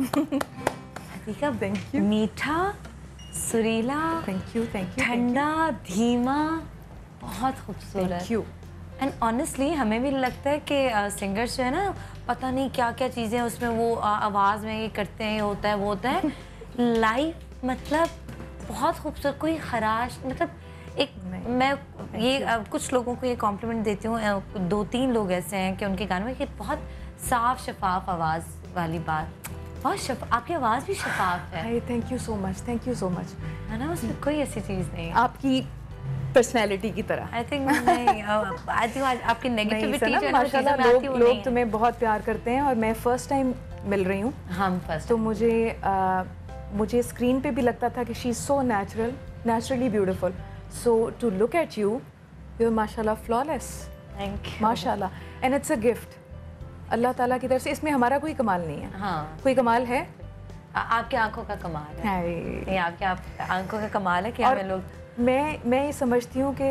थैंक यू मीठा सुरीला थैंक यू ठंडा धीमा बहुत खूबसूरत थैंक यू एंड ऑनेस्टली हमें भी लगता है कि सिंगर्स जो है ना पता नहीं क्या क्या चीज़ें उसमें वो आवाज़ में ये करते हैं, ये होता है वो होता है लाइव मतलब बहुत खूबसूरत कोई खराश मतलब एक मैं ये कुछ लोगों को ये कॉम्प्लीमेंट देती हूँ 2-3 लोग ऐसे हैं कि उनके गानों में कि बहुत साफ शफाफ आवाज़ वाली बात बहुत आपकी आवाज़ भी शफाफ है थैंक यू सो मच है ना उसमें कोई ऐसी चीज़ नहीं है आपकी पर्सनैलिटी की तरह आई थिंक नहीं आई थिंक आपकी नेगेटिविटी जो है ना माशाल्लाह लोग तुम्हें बहुत प्यार करते हैं और मैं फर्स्ट टाइम मिल रही हूँ हम फर्स्ट तो मुझे स्क्रीन पे भी लगता था कि she is so naturally beautiful so to look at you are माशाल्लाह फ्लॉलेस थैंक यू माशाल्लाह and it's a gift Allah Taala की तरफ से इसमें हमारा कोई कमाल नहीं है हाँ कोई कमाल है आपकी आंखों का कमाल है नहीं आपके आंखों का कमाल है कि हमें लोग मैं ये समझती हूँ कि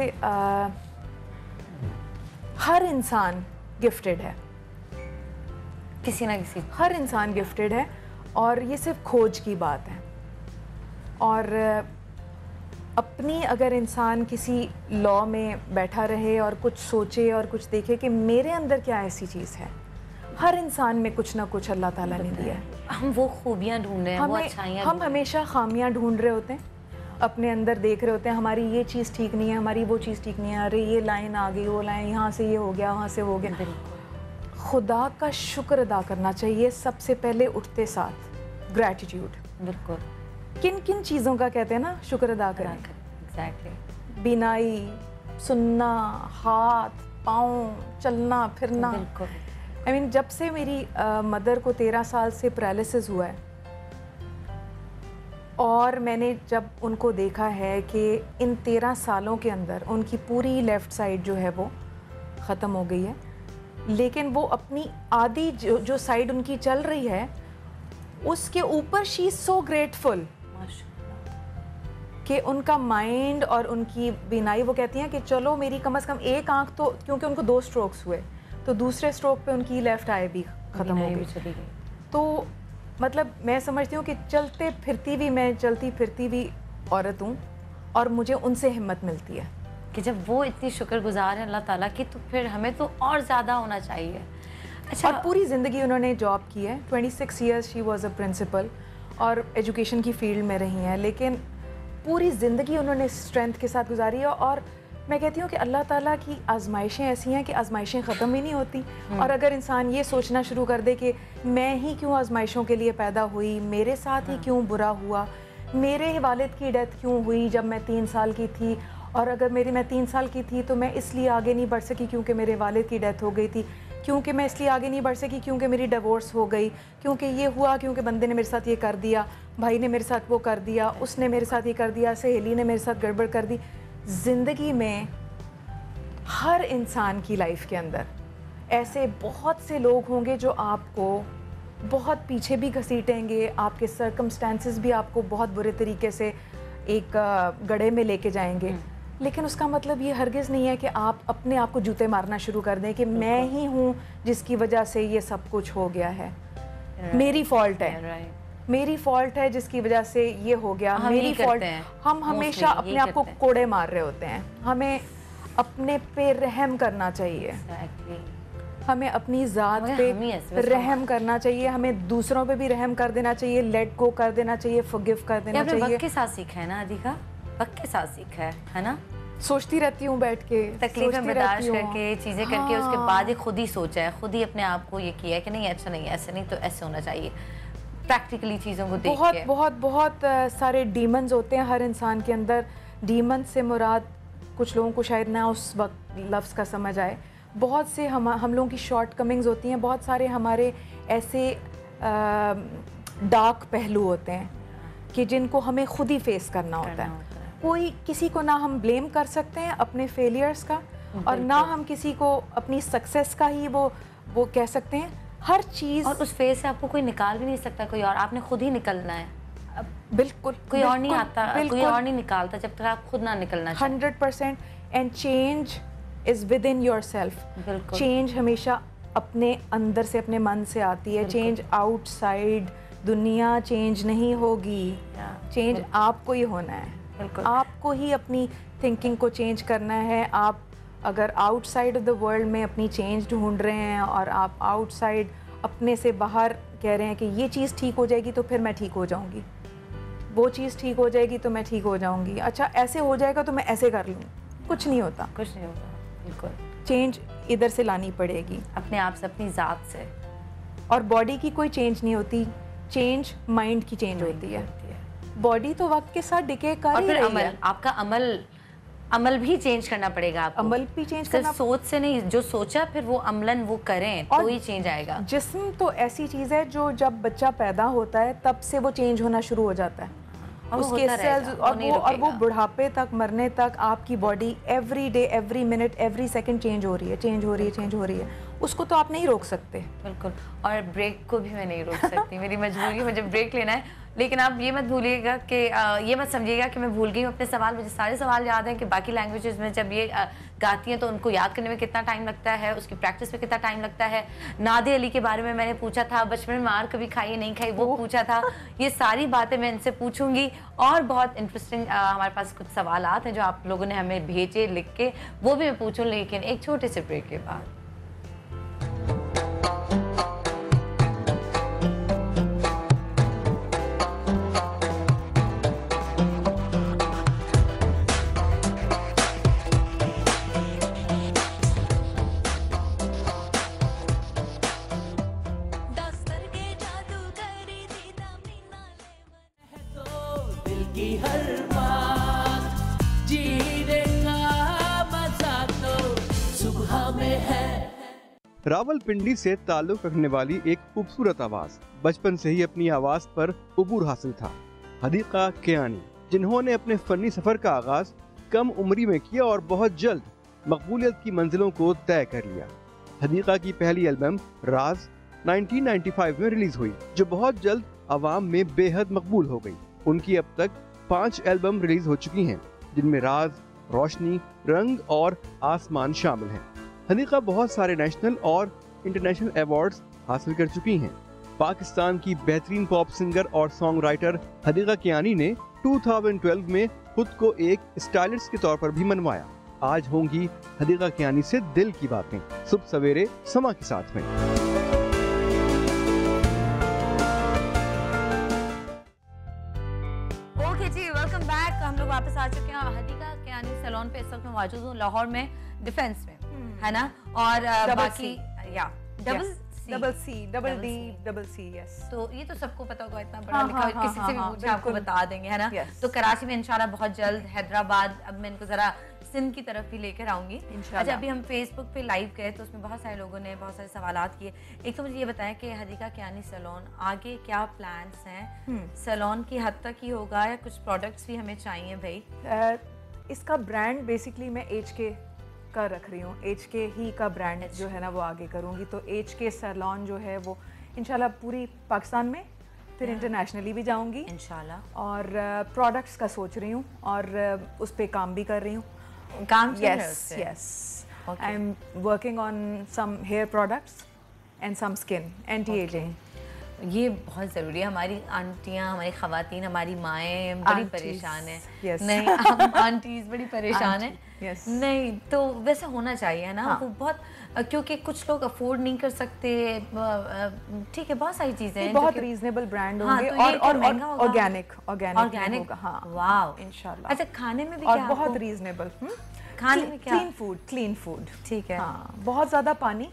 हर इंसान गिफ्टेड है किसी ना किसी हर इंसान गिफ्टेड है और ये सिर्फ खोज की बात है और अपनी अगर इंसान किसी लॉ में बैठा रहे और कुछ सोचे और कुछ देखे कि मेरे अंदर क्या ऐसी चीज़ है हर इंसान में कुछ ना कुछ अल्लाह ताला ने दिया है हम वो खूबियाँ ढूंढ रहे हैं वो अच्छाइयाँ हम हमेशा खामियां ढूंढ रहे होते हैं अपने अंदर देख रहे होते हैं हमारी ये चीज़ ठीक नहीं है हमारी वो चीज़ ठीक नहीं है अरे ये लाइन आ गई वो लाइन यहाँ से ये हो गया वहाँ से हो गया खुदा का शुक्र अदा करना चाहिए सबसे पहले उठते साथ ग्रैटिट्यूड बिल्कुल किन किन चीज़ों का कहते हैं ना शुक्र अदा करें एग्जैक्टली बिनाई सुनना हाथ पाँव चलना फिरना आई मीन जब से मेरी मदर को 13 साल से पैरालिसिस हुआ है और मैंने जब उनको देखा है कि इन 13 सालों के अंदर उनकी पूरी लेफ़्ट साइड जो है वो ख़त्म हो गई है लेकिन वो अपनी आधी जो साइड उनकी चल रही है उसके ऊपर शी इज़ सो ग्रेटफुल कि उनका माइंड और उनकी बीनाई वो कहती हैं कि चलो मेरी कम से कम एक आंख तो क्योंकि उनको 2 स्ट्रोक्स हुए तो दूसरे स्ट्रोक पे उनकी लेफ़्ट आई भी ख़त्म हो गई तो मतलब मैं समझती हूँ कि चलती फिरती भी औरत हूँ और मुझे उनसे हिम्मत मिलती है कि जब वो इतनी शुक्रगुजार है अल्लाह ताला की तो फिर हमें तो और ज़्यादा होना चाहिए अच्छा और पूरी ज़िंदगी उन्होंने जॉब की है 26 years she was a principal और एजुकेशन की फील्ड में रही हैं लेकिन पूरी ज़िंदगी उन्होंने स्ट्रेंथ के साथ गुजारी है और मैं कहती हूँ कि अल्लाह ताला की आजमाइशें ऐसी हैं कि आजमाइशें ख़त्म ही नहीं होती। और अगर इंसान ये सोचना शुरू कर दे कि मैं ही क्यों आजमाइशों के लिए पैदा हुई, मेरे साथ ही क्यों बुरा हुआ, मेरे वालिद की डेथ क्यों हुई जब मैं 3 साल की थी, और अगर मैं 3 साल की थी तो मैं इसलिए आगे नहीं बढ़ सकी क्योंकि मेरे वालिद की डेथ हो गई थी, क्योंकि मैं इसलिए आगे नहीं बढ़ सकी क्योंकि मेरी डिवोर्स हो गई, क्योंकि ये हुआ, क्योंकि बंदे ने मेरे साथ ये कर दिया, भाई ने मेरे साथ वो कर दिया, उसने मेरे साथ ये कर दिया, सहेली ने मेरे साथ गड़बड़ कर दी। ज़िंदगी में हर इंसान की लाइफ के अंदर ऐसे बहुत से लोग होंगे जो आपको बहुत पीछे भी घसीटेंगे, आपके सर्कमस्टेंसेस भी आपको बहुत बुरे तरीके से एक गड्ढे में लेके जाएंगे। लेकिन उसका मतलब ये हरगिज़ नहीं है कि आप अपने आप को जूते मारना शुरू कर दें कि मैं ही हूँ जिसकी वजह से ये सब कुछ हो गया है, मेरी फॉल्ट है, मेरी फॉल्ट है जिसकी वजह से ये हो गया, मेरी फॉल्ट। हम हमेशा अपने आप को कोड़े मार रहे होते हैं। हमें अपने पे रहम करना चाहिए, हमें अपनी ज़ात पे रहम करना चाहिए, हमें दूसरों पे भी रहम कर देना चाहिए, लेट गो कर देना चाहिए, फॉरगिव कर देना चाहिए। वक्त के साथ सीखा है ना अधिका, वक्त के साथ सीखा है ना। सोचती रहती हूँ बैठ के, तकलीफें बर्दाश्त करके, चीज़ें करके, उसके बाद ही खुद ही सोचा है, खुद ही अपने आप को ये किया है कि नहीं अच्छा नहीं, ऐसे नहीं तो ऐसे होना चाहिए। प्रैक्टिकली चीज़ों को देख के बहुत सारे डीमंस होते हैं हर इंसान के अंदर। डीमन से मुराद कुछ लोगों को शायद ना उस वक्त लफ्ज़ का समझ आए, बहुत से हम लोगों की शॉर्ट कमिंग्स होती हैं, बहुत सारे हमारे ऐसे डार्क पहलू होते हैं कि जिनको हमें खुद ही फेस करना होता है। कोई किसी को ना हम ब्लेम कर सकते हैं अपने फेलियर्स का, और ना हम किसी को अपनी सक्सेस का ही वो कह सकते हैं। हर चीज़, और उस फेस से आपको कोई निकाल भी नहीं सकता कोई और, आपने खुद ही निकलना है। बिल्कुल, कोई और नहीं आता, कोई और नहीं निकालता जब तक आप खुद ना निकलना चाहें। 100%। And change is within yourself. Change हमेशा अपने अंदर से, अपने मन से आती है। चेंज आउटसाइड दुनिया चेंज नहीं होगी, चेंज आपको ही होना है। आपको ही अपनी थिंकिंग को चेंज करना है। आप अगर आउटसाइड ऑफ द वर्ल्ड में अपनी चेंज ढूंढ रहे हैं और आप आउटसाइड अपने से बाहर कह रहे हैं कि ये चीज़ ठीक हो जाएगी तो फिर मैं ठीक हो जाऊंगी, वो चीज़ ठीक हो जाएगी तो मैं ठीक हो जाऊंगी, अच्छा ऐसे हो जाएगा तो मैं ऐसे कर लूँ, कुछ नहीं होता, कुछ नहीं होता। बिल्कुल, चेंज इधर से लानी पड़ेगी, अपने आप से, अपनी ज़ात से। और बॉडी की कोई चेंज नहीं होती, चेंज माइंड की चेंज होती है। बॉडी तो वक्त के साथ डिके कर ही रही है। आपका अमल भी चेंज करना पड़ेगा आपको। अमल भी चेंज करना, सोच से नहीं, जो सोचा फिर वो अमलन वो करें तो ही चेंज आएगा। जिस्म तो ऐसी चीज़ है जो जब बच्चा पैदा होता है तब से वो चेंज होना शुरू हो जाता है, उसके सेल्स, और वो बुढ़ापे तक, मरने तक आपकी body every day, every minute, every second change हो रही है, चेंज हो रही है, चेंज हो रही है। उसको तो आप नहीं रोक सकते। बिल्कुल, और ब्रेक को भी मैं नहीं रोक सकती, मेरी मजबूरी, मुझे ब्रेक लेना है। लेकिन आप ये मत भूलिएगा कि ये मत समझिएगा कि मैं भूल गई हूँ अपने सवाल। मुझे सारे सवाल याद हैं कि बाकी लैंग्वेजेस में जब ये गाती हैं तो उनको याद करने में कितना टाइम लगता है, उसकी प्रैक्टिस में कितना टाइम लगता है। नादे अली के बारे में मैंने पूछा था, बचपन में मार कभी खाई नहीं खाई वो पूछा था। ये सारी बातें मैं इनसे पूछूंगी, और बहुत इंटरेस्टिंग हमारे पास कुछ सवालात हैं जो आप लोगों ने हमें भेजे लिख के, वो भी मैं पूछूँ, लेकिन एक छोटे से ब्रेक के बाद। रावलपिंडी से ताल्लुक रखने वाली एक खूबसूरत आवाज, बचपन से ही अपनी आवाज पर उबूर हासिल था। हदीका कियानी, जिन्होंने अपने फनी सफर का आगाज कम उम्री में किया और बहुत जल्द मकबूलियत की मंजिलों को तय कर लिया। हदीका की पहली एल्बम राज 1995 में रिलीज हुई, जो बहुत जल्द आवाम में बेहद मकबूल हो गई। उनकी अब तक 5 एल्बम रिलीज हो चुकी हैं, जिनमें राज, रोशनी, रंग और आसमान शामिल हैं। हदीका बहुत सारे नेशनल और इंटरनेशनल अवार्ड्स हासिल कर चुकी हैं। पाकिस्तान की बेहतरीन पॉप सिंगर और सॉन्ग राइटर हदीका कियानी ने 2012 में खुद को एक स्टाइलिस्ट के तौर पर भी मनवाया। आज होंगी हदीका कियानी से दिल की बातें, सुबह सवेरे समा के साथ में। ओके जी, वेलकम बैक। हम लोग वापस आ चुके हैं हदीका कियानी सैलून पे। इस वक्त मैं मौजूद हूँ लाहौर में, डिफेंस में, है ना? और बाकी या डबल सी, यस। तो ये तो सबको पता होगा, इतना बड़ा लिखा है, किसी से भी पूछे आपको बता देंगे, है ना? तो कराची में इंशाल्लाह बहुत जल्द, हैदराबाद, अब मैं इनको जरा सिंध की तरफ भी लेकर आऊंगी। अच्छा, अभी हम फेसबुक पे लाइव गए तो उसमें बहुत सारे लोगों ने बहुत सारे सवालात किए। एक तो मुझे ये बताएं कि हदीका कियानी सैलून आगे क्या प्लान्स हैं? सैलून की हद तक ही होगा या कुछ प्रोडक्ट्स भी हमें चाहिए भाई? इसका ब्रांड बेसिकली मैं HK का रख रही हूँ। HK ही का ब्रांड जो है ना वो आगे करूँगी। तो HK सैलून जो है वो इंशाल्लाह पूरी पाकिस्तान में, फिर इंटरनेशनली भी जाऊँगी इंशाल्लाह। और प्रोडक्ट्स का सोच रही हूँ और उस पर काम भी कर रही हूँ। काम yes. I'm working on some hair products and some skin anti-aging. ये बहुत ज़रूरी है। हमारी आंटियाँ, हमारी ख़वातीन, हमारी माएँ बड़ी परेशान हैं। Yes. नहीं, हम आंटीज़ बड़ी परेशान हैं। Yes. नहीं तो वैसे होना चाहिए, है ना? हाँ. वो बहुत, क्योंकि कुछ लोग अफोर्ड नहीं कर सकते। ठीक है, बहुत सारी चीज़ें हैं। बहुत रीजनेबल ब्रांड हाँ, होंगे तो और महंगा होगा? ऑर्गेनिक ऑर्गेनिक, हाँ, वाह इंशाल्लाह। अच्छा, खाने में भी और क्या बहुत आपको? रीजनेबल। खाने में क्या? Clean food. ठीक है। हाँ, बहुत ज़्यादा पानी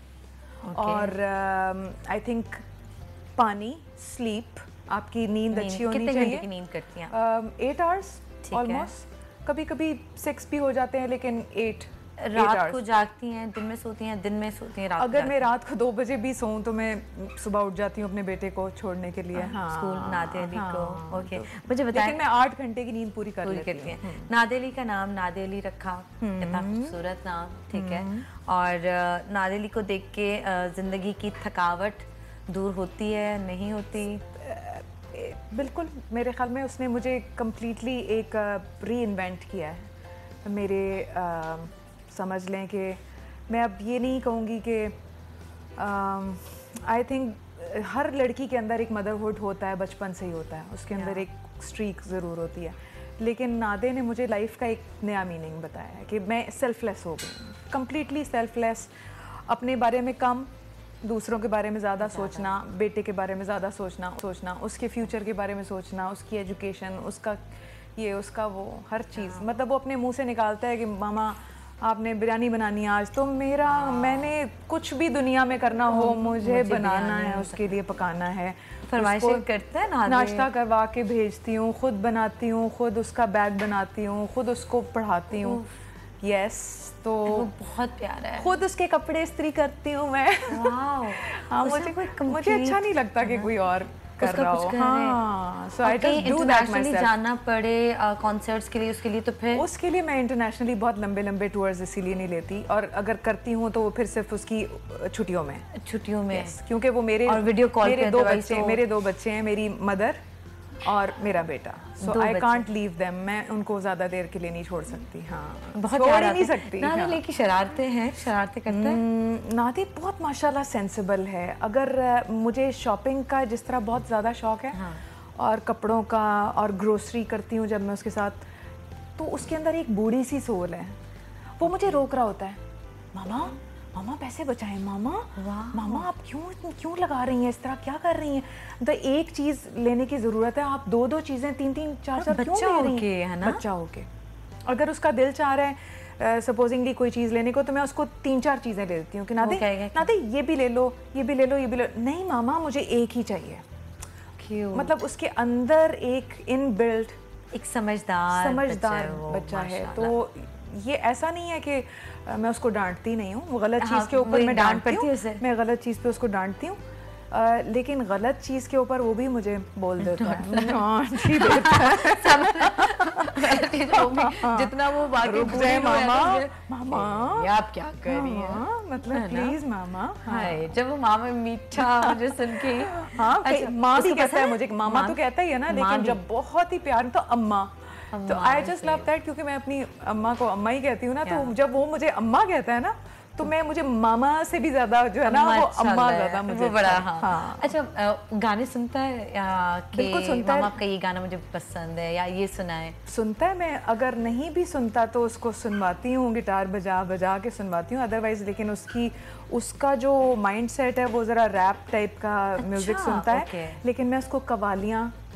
और आई थिंक पानी, स्लीप, आपकी नींद अच्छी होनी कितने चाहिए। घंटे की नींद करती हैं? 8 आवर्स ऑलमोस्ट। कभी कभी 6 भी हो जाते हैं, लेकिन 8 रात को जागती हैं, दिन में सोती हैं, दिन में सोती हैं, रात अगर मैं रात को 2 बजे भी सोऊं तो मैं सुबह उठ जाती हूँ अपने बेटे को छोड़ने के लिए। हाँ, स्कूल नादेली को। ओके, तो मुझे बताएं। लेकिन मैं 8 घंटे की नींद पूरी कर लेती हूँ। नादेली का नाम नादेली रखा, इतना खूबसूरत नाम, ठीक है। और नादेली को देख के जिंदगी की थकावट दूर होती है, नहीं होती? बिल्कुल, मेरे ख्याल में उसने मुझे कम्प्लीटली एक री इन्वेंट किया है। मेरे समझ लें कि मैं अब ये नहीं कहूँगी कि आई थिंक हर लड़की के अंदर एक मदरहुड होता है, बचपन से ही होता है, उसके अंदर एक स्ट्रीक ज़रूर होती है। लेकिन नादे ने मुझे लाइफ का एक नया मीनिंग बताया है कि मैं सेल्फलेस हो गई, कम्प्लीटली सेल्फलेस। अपने बारे में कम, दूसरों के बारे में ज़्यादा सोचना, बेटे के बारे में ज़्यादा सोचना, उसके फ्यूचर के बारे में सोचना, उसकी एजुकेशन, उसका ये, उसका वो, हर चीज़। मतलब वो अपने मुंह से निकालता है कि मामा आपने बिरयानी बनानी है आज, तो मैंने कुछ भी दुनिया में करना हो मुझे बनाना है, उसके लिए पकाना है। फरमाइशें करता है ना, नाश्ता करवा के भेजती हूँ, खुद बनाती हूँ, खुद उसका बैग बनाती हूँ, खुद उसको पढ़ाती हूँ। यस, तो वो बहुत प्यारा है। खुद उसके कपड़े इस्त्री करती हूँ मैं। हाँ, मुझे अच्छा नहीं लगता कि कोई और कर रहा हो। हाँ, so I just do that myself. जाना पड़े कॉन्सर्ट्स के लिए, उसके लिए तो फिर उसके लिए मैं इंटरनेशनली बहुत लंबे टूर्स इसीलिए नहीं लेती, और अगर करती हूँ तो वो फिर सिर्फ उसकी छुट्टियों में। yes, क्योंकि वो मेरे और वीडियो कॉल मेरे 2 बच्चे हैं, मेरी मदर और मेरा बेटा। So I can't leave them, मैं उनको ज़्यादा देर के लिए नहीं छोड़ सकती। हाँ, बहुत छोड़ ही नहीं सकती। नादे की शरारतें हैं, शरारतें करता है। नादे बहुत माशाल्लाह सेंसिबल है। अगर मुझे शॉपिंग का जिस तरह बहुत ज़्यादा शौक है, और कपड़ों का, और ग्रोसरी करती हूँ जब मैं उसके साथ, तो उसके अंदर एक बूढ़ी सी सोल है, वो मुझे रोक रहा होता है। मामा पैसे बचाएं, मामा आप क्यों लगा रही हैं इस तरह, क्या कर रही हैं? तो एक चीज़ लेने की ज़रूरत है, आप 2 चीज़ें 3 4 क्यों ले रही हैं? है ना, बच्चा होके अगर उसका दिल चाह रहा है सपोजिंगली कोई चीज़ लेने को, तो मैं उसको 3-4 चीज़ें ले देती हूँ कि नादे ये भी ले लो, ये भी ले लो, ये भी ले लो। नहीं मामा, मुझे एक ही चाहिए। मतलब उसके अंदर एक इनबिल्ट एक समझदार बच्चा है। तो ये ऐसा नहीं है कि मैं उसको डांटती नहीं हूँ, वो गलत चीज़ के ऊपर मैं डांटती हूँ, मैं गलत चीज़ पे उसको डांटती हूँ, लेकिन गलत चीज़ के ऊपर वो भी मुझे बोल देता है। जितना वो बाकी रुक जाए मामा ये आप क्या कर रही हैं, मतलब प्लीज मामा। जब वो मामा मीठा मुझे सुन के, हाँ माँ भी कहता है मुझे, मामा तो कहता ही है ना, लेकिन जब बहुत ही प्यार तो अम्मा, तो आई जस्ट लव दैट, क्योंकि मैं अपनी अम्मा को अम्मा ही कहती हूँ ना, तो जब वो मुझे अम्मा कहता है ना, तो मुझे मामा से भी ज्यादा जो है ना, वो अम्मा ज्यादा मुझे बड़ा। हाँ। अच्छा, गाने सुनता है कि बिल्कुल सुनता है, आपका ये गाना मुझे पसंद है, या ये सुनाए? सुनता है। मैं अगर नहीं भी सुनता तो उसको सुनवाती हूँ, गिटार बजा के सुनवाती हूँ अदरवाइज, लेकिन उसका जो माइंड सेट है वो ज़रा रैप टाइप का म्यूज़िक सुनता है। लेकिन मैं उसको कवालियाँ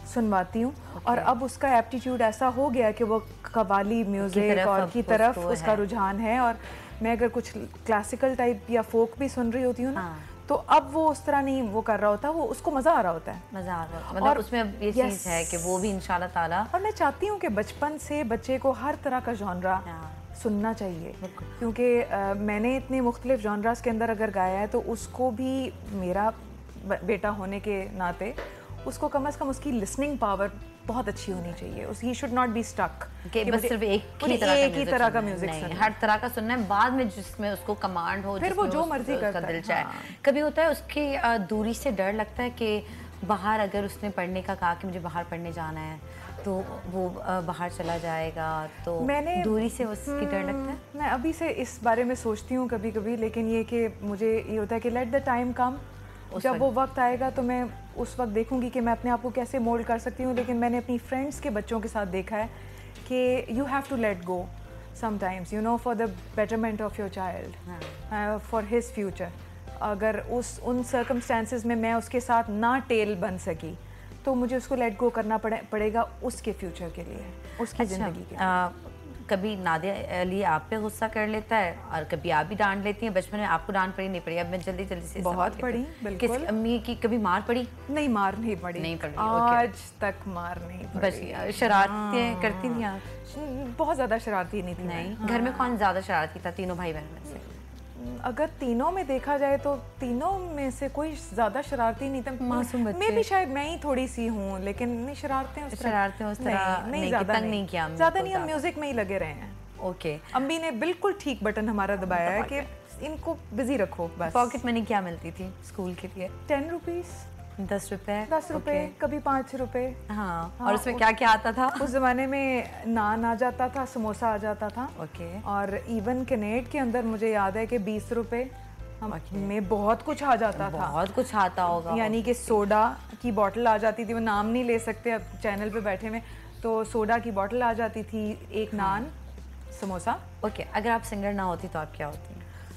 सुनवाती हूँ। और अब उसका एप्टीट्यूड ऐसा हो गया कि वो कव्वाली म्यूज़िक और की तरफ उसका रुझान है। और मैं अगर कुछ क्लासिकल टाइप या फोक भी सुन रही होती हूँ ना, तो अब वो उस तरह नहीं वो कर रहा होता, वो उसको मज़ा आ रहा होता है। मज़ा आ रहा होता है, मतलब उसमें ये चीज़ है कि वो भी इंशाल्लाह ताला। और मैं चाहती हूँ कि बचपन से बच्चे को हर तरह का जॉनरा सुनना चाहिए, क्योंकि मैंने इतने मुख्तलिफ जॉनरास के अंदर अगर गाया है तो उसको भी, मेरा बेटा होने के नाते, उसको कम से कम उसकी लिसनिंग पावर बहुत अच्छी होनी चाहिए। He should not be stuck कि बस सिर्फ एक ही तरह का म्यूजिक सुनना, हर तरह का सुनना है, बाद में जिसमें उसको कमांड हो, फिर वो जो मर्जी करता दिल चाहे। कभी होता है उसकी दूरी से डर लगता है कि बाहर, अगर उसने पढ़ने का कहा कि मुझे बाहर पढ़ने जाना है, तो वो बाहर चला जाएगा, तो दूरी से उसकी डर लगता है। मैं अभी से इस बारे में सोचती हूँ कभी कभी, लेकिन ये कि मुझे ये होता है कि लेट द टाइम कम, जब वो वक्त आएगा तो मैं उस वक्त देखूंगी कि मैं अपने आप को कैसे मोल्ड कर सकती हूँ। लेकिन मैंने अपनी फ्रेंड्स के बच्चों के साथ देखा है कि you have to let go sometimes, you know, for the betterment of your child, for his future. अगर उन सर्कमस्टेंसेस में मैं उसके साथ ना टेल बन सकी, तो मुझे उसको लेट गो करना पड़ेगा उसके फ्यूचर के लिए, उसकी ज़िंदगी के लिए। कभी नादिया अली आप पे गुस्सा कर लेता है और कभी आप भी डांट लेती हैं? बचपन में आपको डांट पड़ी नहीं पड़ी? अब मैं जल्दी से बहुत पड़ी, बिल्कुल। किस अम्मी की कभी मार पड़ी? नहीं, मार नहीं पड़ी, नहीं पड़ी, आज तक मार नहीं पड़ी। बस शरारतें करती थी आप? बहुत ज़्यादा शरारती नहीं थी। नहीं, घर में कौन ज़्यादा शरारती था तीनों भाई बहन में से? अगर तीनों में देखा जाए तो तीनों में से कोई ज़्यादा शरारती नहीं था। मासूम बच्चे। मैं भी शायद मैं ही थोड़ी सी हूँ, लेकिन नहीं, शरारतें उस तरह नहीं, ज़्यादा नहीं किया, ज़्यादा नहीं। हम म्यूजिक में ही लगे रहे हैं। ओके। अम्मी ने बिल्कुल ठीक बटन हमारा दबाया है कि इनको बिजी रखो बस। पॉकेट मनी क्या मिलती थी स्कूल के लिए? 10 रुपीज़, 10 रुपए, कभी 5 रुपए। हाँ, और उसमें क्या क्या आता था? उस ज़माने में नान आ जाता था, समोसा आ जाता था। ओके। और इवन कैनेड के अंदर मुझे याद है कि 20 रुपए में बहुत कुछ आ जाता था। बहुत कुछ आता होगा। यानी कि सोडा की बोतल आ जाती थी, वो नाम नहीं ले सकते अब चैनल पे बैठे में, तो सोडा की बोतल आ जाती थी, एक नान, समोसा। ओके। अगर आप सिंगर ना होती तो आप क्या होती?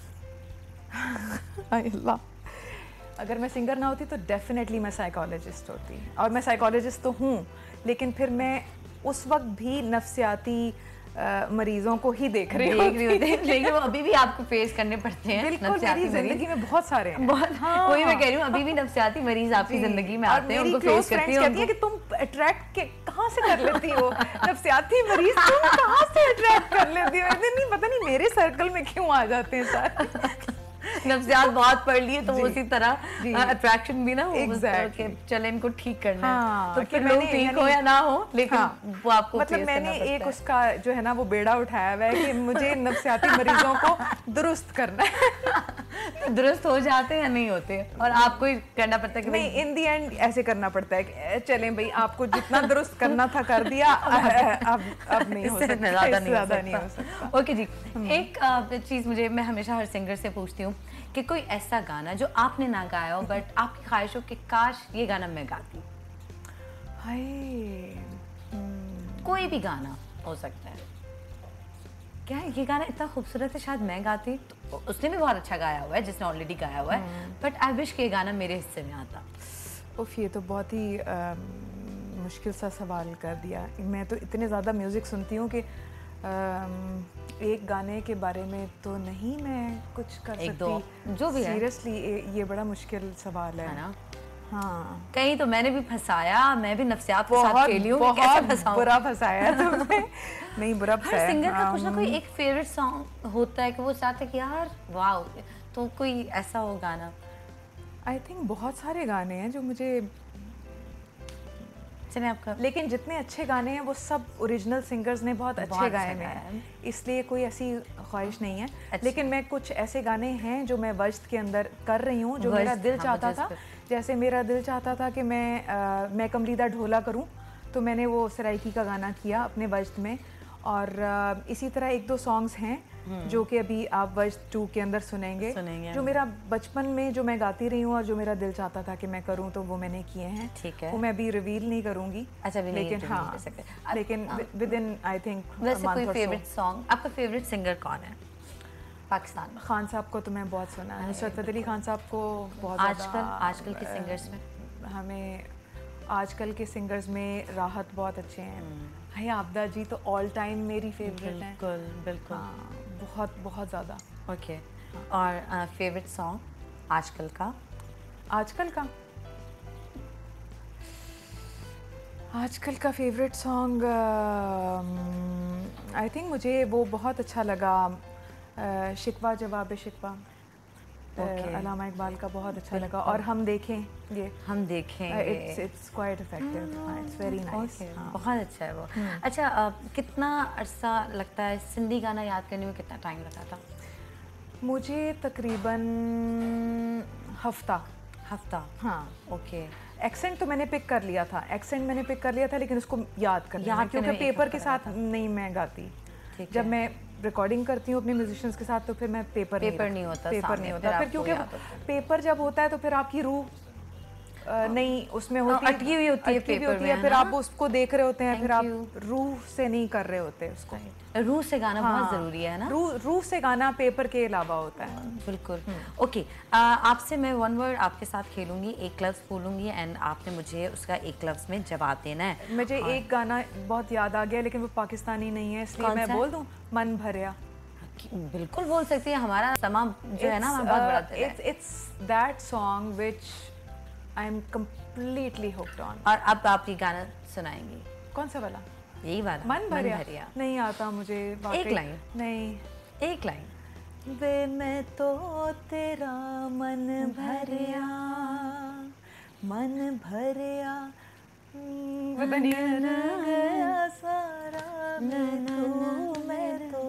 अल्लाह, अगर मैं सिंगर ना होती तो डेफिनेटली मैं साइकोलॉजिस्ट होती। और मैं साइकोलॉजिस्ट तो हूँ, लेकिन फिर मैं उस वक्त भी नफ्सियाती मरीजों को ही देख रही होती। लेकिन वो अभी भी आपको फेस करने पड़ते हैं। बिल्कुल, मेरी जिंदगी में बहुत सारे हैं। हाँ, वही मैं कह रही हूँ, अभी भी नफ्सियाती मरीज आपकी जिंदगी में आते हैं, उनको फेस करती है कि तुम अट्रैक्ट कहाँ से कर लेती हो नफ्सियाती मरीज, तुम कहाँ से अट्रैक्ट कर लेती हो? नहीं, पता नहीं मेरे सर्कल में क्यों आ जाते हैं सारे। नफ्सियात बहुत पढ़ लिए तो उसी तरह अट्रैक्शन भी ना हो। Exactly. चले इनको ठीक करना है, तो फिर लोग ठीक हो या ना हो, लेकिन वो आपको मतलब मैंने एक उसका जो है ना वो बेड़ा उठाया हुआ है कि मुझे नफ्सियाती मरीजों को दुरुस्त करना है। दुरुस्त हो जाते हैं या नहीं होते, और आपको ही करना पड़ता है कि नहीं, इन दी एंड ऐसे करना पड़ता है कि चलें भाई, आपको जितना दुरुस्त करना था कर दिया, अब नहीं हो सकता, ज़्यादा नहीं हो सकता। ओके जी। एक चीज़ मुझे, मैं हमेशा हर सिंगर से पूछती हूँ कि कोई ऐसा गाना जो आपने ना गाया हो बट आपकी ख्वाहिश हो कि काश ये गाना मैं गाती। हाय, कोई भी गाना हो सकता है। क्या ये गाना इतना खूबसूरत है, शायद मैं गाती तो उसने भी बहुत अच्छा गाया हुआ है, जिसने ऑलरेडी गाया हुआ है, बट आई विश कि ये गाना मेरे हिस्से में आता। उफ, ये तो बहुत ही मुश्किल सा सवाल कर दिया। मैं तो इतने ज़्यादा म्यूज़िक सुनती हूँ कि एक गाने के बारे में तो नहीं मैं कुछ कर सकती। जो भी है, सीरियसली ये बड़ा मुश्किल सवाल है ना। हाँ, कहीं तो मैंने भी फंसाया, मैं भी नफ्सियात के साथ खेली हूँ। बहुत बुरा फंसाया तुमने। नहीं, बुरा फंसाया। हर सिंगर का कुछ ना कोई एक फेवरेट सॉन्ग होता है कि वो चाहता है कि यार वाह, तो कोई ऐसा हो गाना? आई थिंक बहुत सारे गाने हैं जो मुझे, आपका, लेकिन जितने अच्छे गाने हैं वो सब ओरिजिनल सिंगर्स ने बहुत अच्छे गाए हैं, इसलिए कोई ऐसी ख्वाहिश नहीं है। अच्छा। लेकिन मैं कुछ ऐसे गाने हैं जो मैं वजद के अंदर कर रही हूँ, जो मेरा दिल चाहता था। जैसे मेरा दिल चाहता था कि मैं कमरीदा ढोला करूँ, तो मैंने वो सराइकी का गाना किया अपने वजद में। और इसी तरह एक दो सॉन्ग्स हैं जो कि अभी आप वजद 2 के अंदर सुनेंगे, जो मेरा बचपन में जो मैं गाती रही हूँ और जो मेरा दिल चाहता था कि मैं करूँ, तो वो मैंने किए हैं। ठीक है, वो मैं अभी रिवील नहीं करूँगी। अच्छा, लेकिन हाँ, लेकिन विद इन आई थिंक। वैसे कोई फेवरेट सॉन्ग, आपका फेवरेट सिंगर कौन है पाकिस्तान में? खान साहब को तो मैं बहुत सुना है, नुसरत फतेह अली खान साहब को बहुत। आजकल के सिंगर्स में हमें आजकल के सिंगर्स में राहत बहुत अच्छे हैं। हाय आपदा जी तो ऑल टाइम मेरी फेवरेट हैं। बिल्कुल बिल्कुल। हाँ, बहुत बहुत ज़्यादा। ओके। और फेवरेट सॉन्ग आजकल का? आजकल का फेवरेट सॉन्ग आई थिंक मुझे वो बहुत अच्छा लगा, शिकवा जवाब शिकवा, अल्लामा इकबाल का बहुत अच्छा लगा। और हम देखेंगे it's quite effective, it's very nice. बहुत अच्छा है वो। अच्छा, कितना अरसा लगता है सिंधी गाना याद करने में, कितना टाइम लगा था? मुझे तकरीबन हफ्ता। हाँ। ओके। एक्सेंट तो मैंने पिक कर लिया था, लेकिन उसको याद करना, क्योंकि पेपर के साथ नहीं मैं गाती। जब मैं रिकॉर्डिंग करती हूँ अपने म्यूजिशियंस के साथ तो फिर मैं पेपर नहीं होता फिर, क्योंकि पेपर जब होता है तो फिर आपकी रूह नहीं उसमें होती है, अटकी हुई होती है पेपर में, फिर आप उसको देख रहे होते हैं, फिर आप रूह से नहीं कर रहे होते उसको। रूह से गाना बहुत ज़रूरी है ना? रूह से गाना पेपर के अलावा होता है। बिल्कुल। ओके, आपसे मैं वन वर्ड आपके साथ खेलूंगी, एक लफ्ज़ बोलूंगी एंड आपने मुझे उसका एक लफ्ज़ में जवाब देना है। मुझे एक गाना बहुत याद आ गया, लेकिन वो पाकिस्तानी नहीं है, इसलिए मैं बोल दूं, मन भरिया। बिल्कुल बोल सकती है, हमारा समा जो है ना बहुत बड़ा है। It's that song which I am completely hooked on। और अब आप ये गाना सुनाएंगी? कौन सा वाला? यही वाला, मन भरिया। नहीं आता मुझे। एक लाइन? नहीं, एक लाइन। वे मैं तो तेरा मन भरिया, मन भरिया, गया सारा मैं तो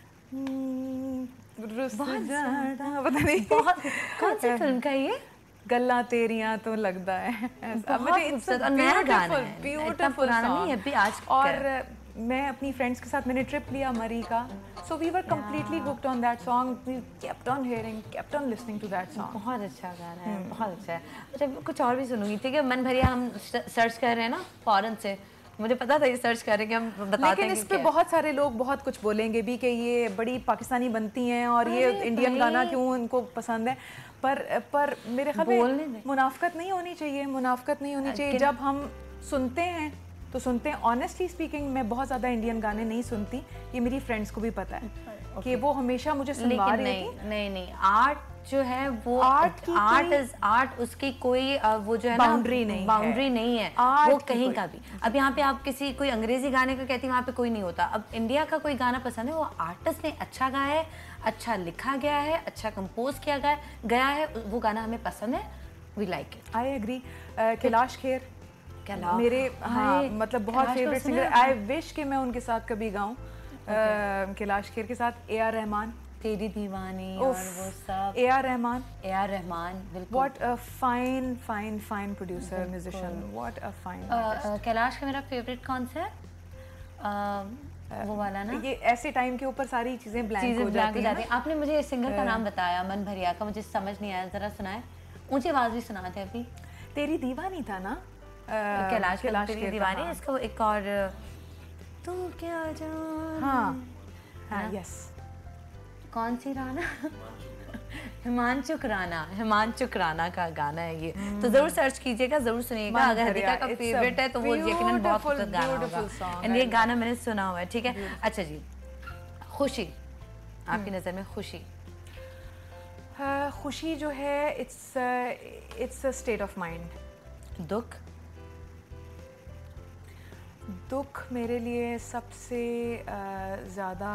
पता नहीं बहुत। कौन सी फिल्म का ये? गल्ला तेरियां तो लगता है। नया गाना है, ब्यूटीफुल नहीं है अभी आज। और मैं अपनी फ्रेंड्स के साथ मैंने ट्रिप लिया मरी का, so we were completely hooked on that song, we kept on hearing, kept on listening to that song. बहुत अच्छा गाना है, बहुत अच्छा है। अच्छा, कुछ और भी सुनूंगी, ठीक है? मन भरिया हम सर्च कर रहे हैं ना फॉरेन से, मुझे पता था ये सर्च करेंगे, हम बताते हैं। लेकिन इस पे बहुत सारे लोग बहुत कुछ बोलेंगे भी कि ये बड़ी पाकिस्तानी बनती हैं और ये इंडियन गाना क्यों उनको पसंद है, पर मेरे ख्याल में मुनाफकत नहीं होनी चाहिए। जब हम सुनते हैं तो सुनते हैं। ऑनेस्टली स्पीकिंग मैं बहुत ज़्यादा इंडियन गाने नहीं सुनती, ये मेरी फ्रेंड्स को भी पता है कि वो हमेशा मुझे सुनवा रही थी। नहीं, आर्ट जो है वो आर्ट उसकी कोई वो जो है ना बाउंड्री नहीं है वो कहीं का भी। अब यहाँ पे आप किसी कोई अंग्रेजी गाने का कहती हैं, वहाँ पे कोई नहीं होता। अब इंडिया का कोई गाना पसंद है, वो आर्टिस्ट ने अच्छा गाया है, अच्छा लिखा गया है, अच्छा कंपोज किया गया है, वो गाना हमें पसंद है, we like it. I agree. Kailash Kher मेरे मतलब बहुत फेवरेट सिंगर। आई विश कि मैं उनके साथ कभी गाऊं। कैलाश खेर के साथ AR रहमान, तेरी दीवानी और वो सब। AR रहमान बिल्कुल। What a fine producer, musician. What a fine artist. Kailash का मेरा फेवरेट कौन सा है? वो वाला ना, ये ऐसे टाइम के ऊपर सारी चीजें ब्लैंक हो जाती हैं। आपने मुझे सिंगर का नाम बताया मन भरिया का, मुझे समझ नहीं आया, जरा सुनाए, ऊंची आवाज भी सुनाते अभी। तेरी दीवानी था ना कैलाश तेरी दीवानी। इसका एक और तू क्या जान। हाँ यस। कौन सी राना? हिमांशु खुराना का गाना है ये, तो जरूर सर्च कीजिएगा, जरूर सुनिएगा। अगर हदीका का फेवरेट है तो वो यकीनन बहुत खूबसूरत गाना होगा, एंड ये गाना मैंने सुना हुआ है, ठीक है? अच्छा जी, खुशी आपकी नज़र में खुशी जो है it's a state of mind. दुख मेरे लिए सबसे ज़्यादा,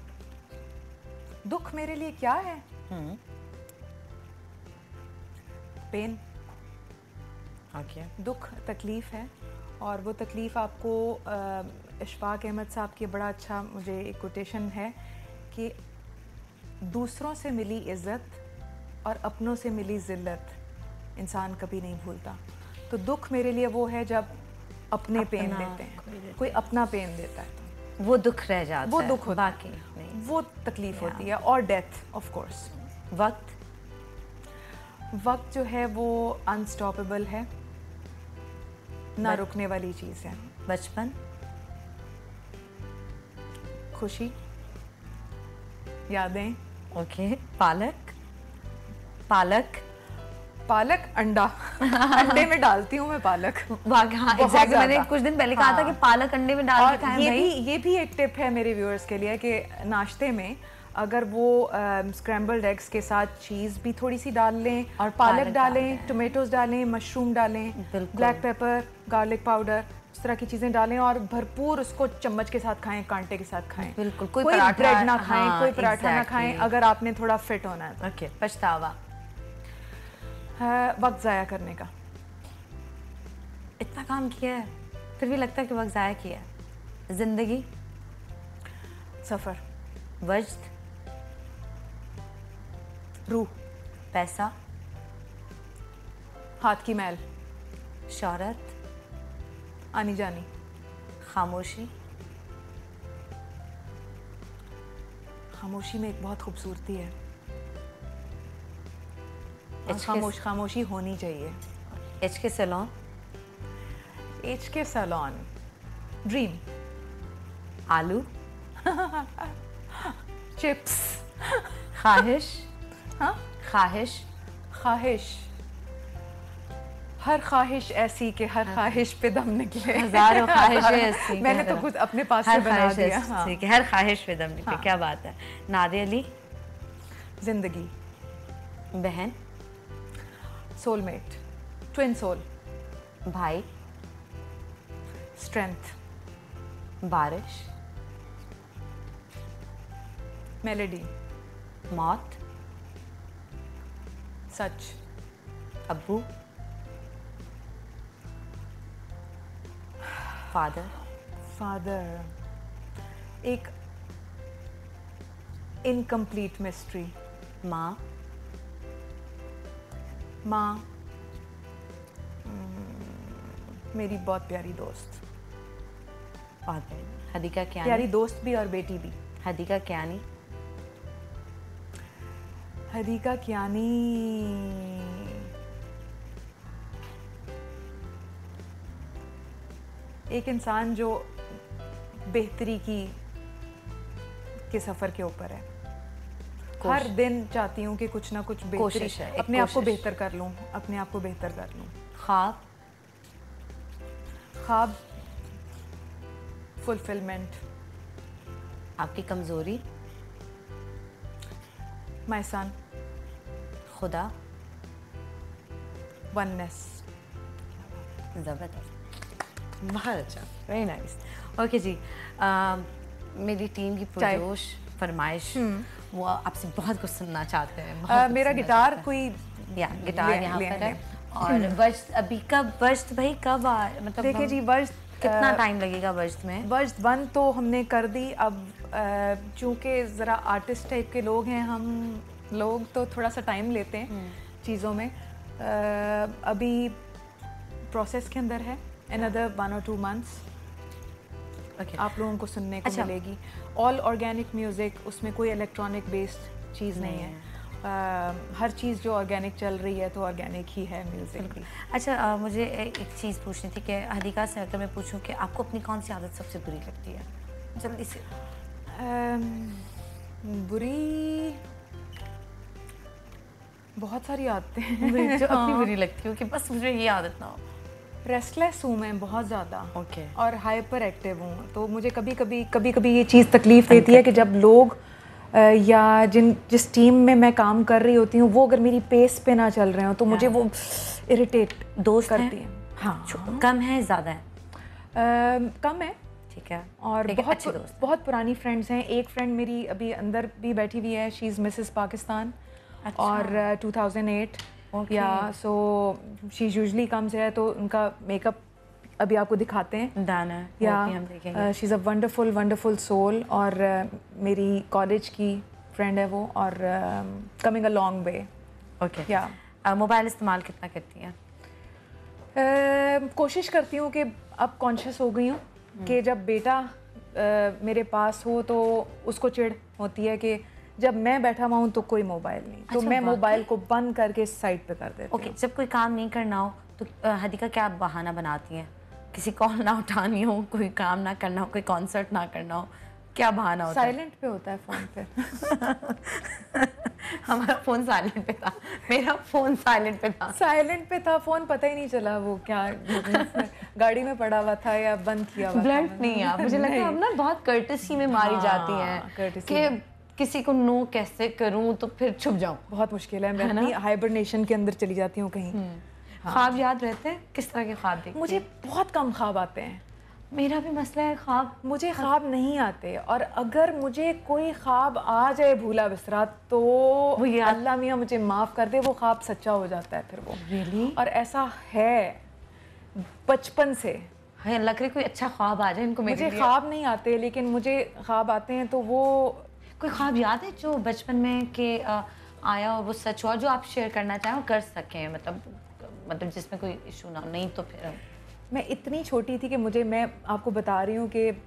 दुख मेरे लिए क्या है? पेन। दुख तकलीफ़ है, और वो तकलीफ़ आपको इशफाक अहमद साहब की बड़ा अच्छा मुझे एक कोटेशन है कि दूसरों से मिली इज़्ज़त और अपनों से मिली ज़िल्लत इंसान कभी नहीं भूलता। तो दुख मेरे लिए वो है जब अपने पेन देते हैं, कोई अपना पेन देता है, वो दुख रह जाता है, वो दुख होता है, वो तकलीफ होती है। और डेथ ऑफ कोर्स। वक्त जो है वो अनस्टॉपेबल है, ना रुकने वाली चीज़ है। बचपन, खुशी, यादें। ओके। पालक पालक अंडा अंडे में डालती हूँ मैं पालक। हाँ एग्जैक्टली, मैंने कुछ दिन पहले कहा था कि पालक अंडे में डाल के खाएं भाई। ये भी एक टिप है मेरे व्यूअर्स के लिए कि नाश्ते में अगर वो स्क्रैम्बल्ड एग्स के साथ चीज़ भी थोड़ी सी डाल लें और पालक डालें, टोमेटोज डालें, मशरूम डालें, ब्लैक पेपर, गार्लिक पाउडर, इस तरह की चीज़ें डालें और भरपूर उसको चम्मच के साथ खाएं, कांटे के साथ खाएं। बिल्कुल, कोई ब्रेड ना खाएं, कोई पराठा ना खाएं अगर आपने थोड़ा फिट होना है। ओके, पछतावा, वक्त ज़ाया करने का। इतना काम किया है फिर भी लगता है कि वक्त ज़ाया किया है। जिंदगी, सफ़र, वजद, रूह, पैसा, हाथ की मैल, शोहरत, आनी जानी, खामोशी। खामोशी में एक बहुत खूबसूरती है। खामोशी होनी चाहिए। H K salon, H K salon, dream, आलू, चिप्स, ख्वाहिश, हाँ ख्वाहिश, ख्वाहिश, हर ख्वाहिश ऐसी कि हर ख्वाहिश पे दम निकले। हजारों ख्वाहिशें ऐसी। मैंने तो कुछ अपने पास से बना दिया। हाँ। हर ख्वाहिश पे दम निकले। क्या बात है। नादिया अली, जिंदगी, बहन, सोलमेट, ट्विन सोल, भाई, स्ट्रेंथ, बारिश, मेलेडी, मौत, सच, अब्बू, फादर, फादर, एक इनकम्प्लीट मिस्ट्री, माँ, माँ, मेरी बहुत प्यारी दोस्त, हदीका क्या, प्यारी दोस्त भी और बेटी भी। हदीका क्यानी, हदीका क्यानी एक इंसान जो बेहतरी के सफ़र के ऊपर है। हर दिन चाहती हूँ कि कुछ ना कुछ बेहतरी है, अपने आप को बेहतर कर लूँ, अपने आप को बेहतर कर लूँ। ख्वाब, ख्वाब, फुलफिलमेंट। आपकी कमजोरी, माय सन, खुदा, वननेस। ज़बरदस्त, बहुत अच्छा, वेरी नाइस। ओके जी, मेरी टीम की पुरजोश फरमाइश, वो आपसे बहुत कुछ सुनना चाहते हैं। मेरा गिटार कोई गिटार यहाँ पर है और वजद अभी कब, वजद भाई कब मतलब देखिए जी, वजद कितना टाइम लगेगा वजद में? वजद 1 तो हमने कर दी। अब चूँकि ज़रा आर्टिस्ट टाइप के लोग हैं हम लोग, तो थोड़ा सा टाइम लेते हैं चीज़ों में। अभी प्रोसेस के अंदर है, another 1 or 2 months आप लोगों को सुनने को मिलेगी। ऑल ऑर्गेनिक म्यूज़िक, उसमें कोई इलेक्ट्रॉनिक बेस्ड चीज़ नहीं है। हर चीज़ जो ऑर्गेनिक चल रही है तो ऑर्गेनिक ही है म्यूज़िक भी। अच्छा, मुझे एक चीज़ पूछनी थी कि हदीका से अगर मैं पूछूं कि आपको अपनी कौन सी आदत सबसे बुरी लगती है, जल्दी से। बुरी बहुत सारी आदतें हैं जो अपनी बुरी लगती हो कि बस मुझे ये आदत ना हो। रेस्टलेस हूँ मैं बहुत ज़्यादा, और हाइपर एक्टिव हूँ, तो मुझे कभी कभी ये चीज़ तकलीफ़ देती है कि जब लोग या जिस टीम में मैं काम कर रही होती हूँ वो अगर मेरी पेस पे ना चल रहे हो तो मुझे वो इरिटेट दोस्त करती हैं। हाँ, कम है ज़्यादा है? कम है, ठीक है, और बहुत पुरानी फ्रेंड्स हैं। एक फ्रेंड मेरी अभी अंदर भी बैठी हुई है, शी इज़ मिसेस पाकिस्तान, और 2008 या सो शी यूजुअली कम्स है, तो उनका मेकअप अभी आपको दिखाते हैं। दाना या she is a wonderful soul, और मेरी कॉलेज की फ्रेंड है वो, और coming a long way. Okay, या मोबाइल इस्तेमाल कितना करती हैं? कोशिश करती हूँ कि अब कॉन्शियस हो गई हूँ कि जब बेटा मेरे पास हो तो उसको चिढ़ होती है कि जब मैं बैठा हुआ हूँ तो कोई मोबाइल नहीं, तो मैं मोबाइल को बंद करके साइड पे कर देती हूँ। ओके, जब कोई काम नहीं करना हो तो हदीका क्या बहाना बनाती हैं? किसी कॉल ना उठानी हो, कोई काम ना करना हो, कोई कॉन्सर्ट ना करना हो, क्या बहाना होता है? साइलेंट पे होता है फ़ोन पे। हमारा फ़ोन साइलेंट पे था, मेरा फ़ोन साइलेंट पे था। साइलेंट पे था फ़ोन, पता ही नहीं चला वो क्या गाड़ी में पड़ा हुआ था या बंद किया हुआ था। ब्लंट नहीं है, मुझे लगता है हम ना बहुत कर्टसी में मारी जाती हैं कि किसी को नो कैसे करूं तो फिर छुप जाऊं। बहुत मुश्किल है, मैं अपनी हाइबरनेशन के अंदर चली जाती हूँ कहीं। ख्वाब याद रहते हैं? किस तरह के ख्वाब देखते हैं? मुझे बहुत कम ख्वाब आते हैं। मेरा भी मसला है, ख्वाब मुझे ख्वाब नहीं आते, और अगर मुझे कोई ख्वाब आ जाए भूला बिसरा तो वो ये अल्लाह मियाँ मुझे माफ़ कर दे, वो ख्वाब सच्चा हो जाता है फिर वो। रियली? और ऐसा है बचपन से। है अल्लाह करे कोई अच्छा ख्वाब आ जाए इनको। मुझे ख्वाब नहीं आते, लेकिन मुझे ख्वाब आते हैं तो वो। कोई ख्वाब याद है जो बचपन में के आया और वो सच हुआ, जो आप शेयर करना चाहें और कर सकें, मतलब जिसमें कोई इशू ना हो? नहीं तो फिर मैं इतनी छोटी थी कि मैं आपको बता रही हूँ कि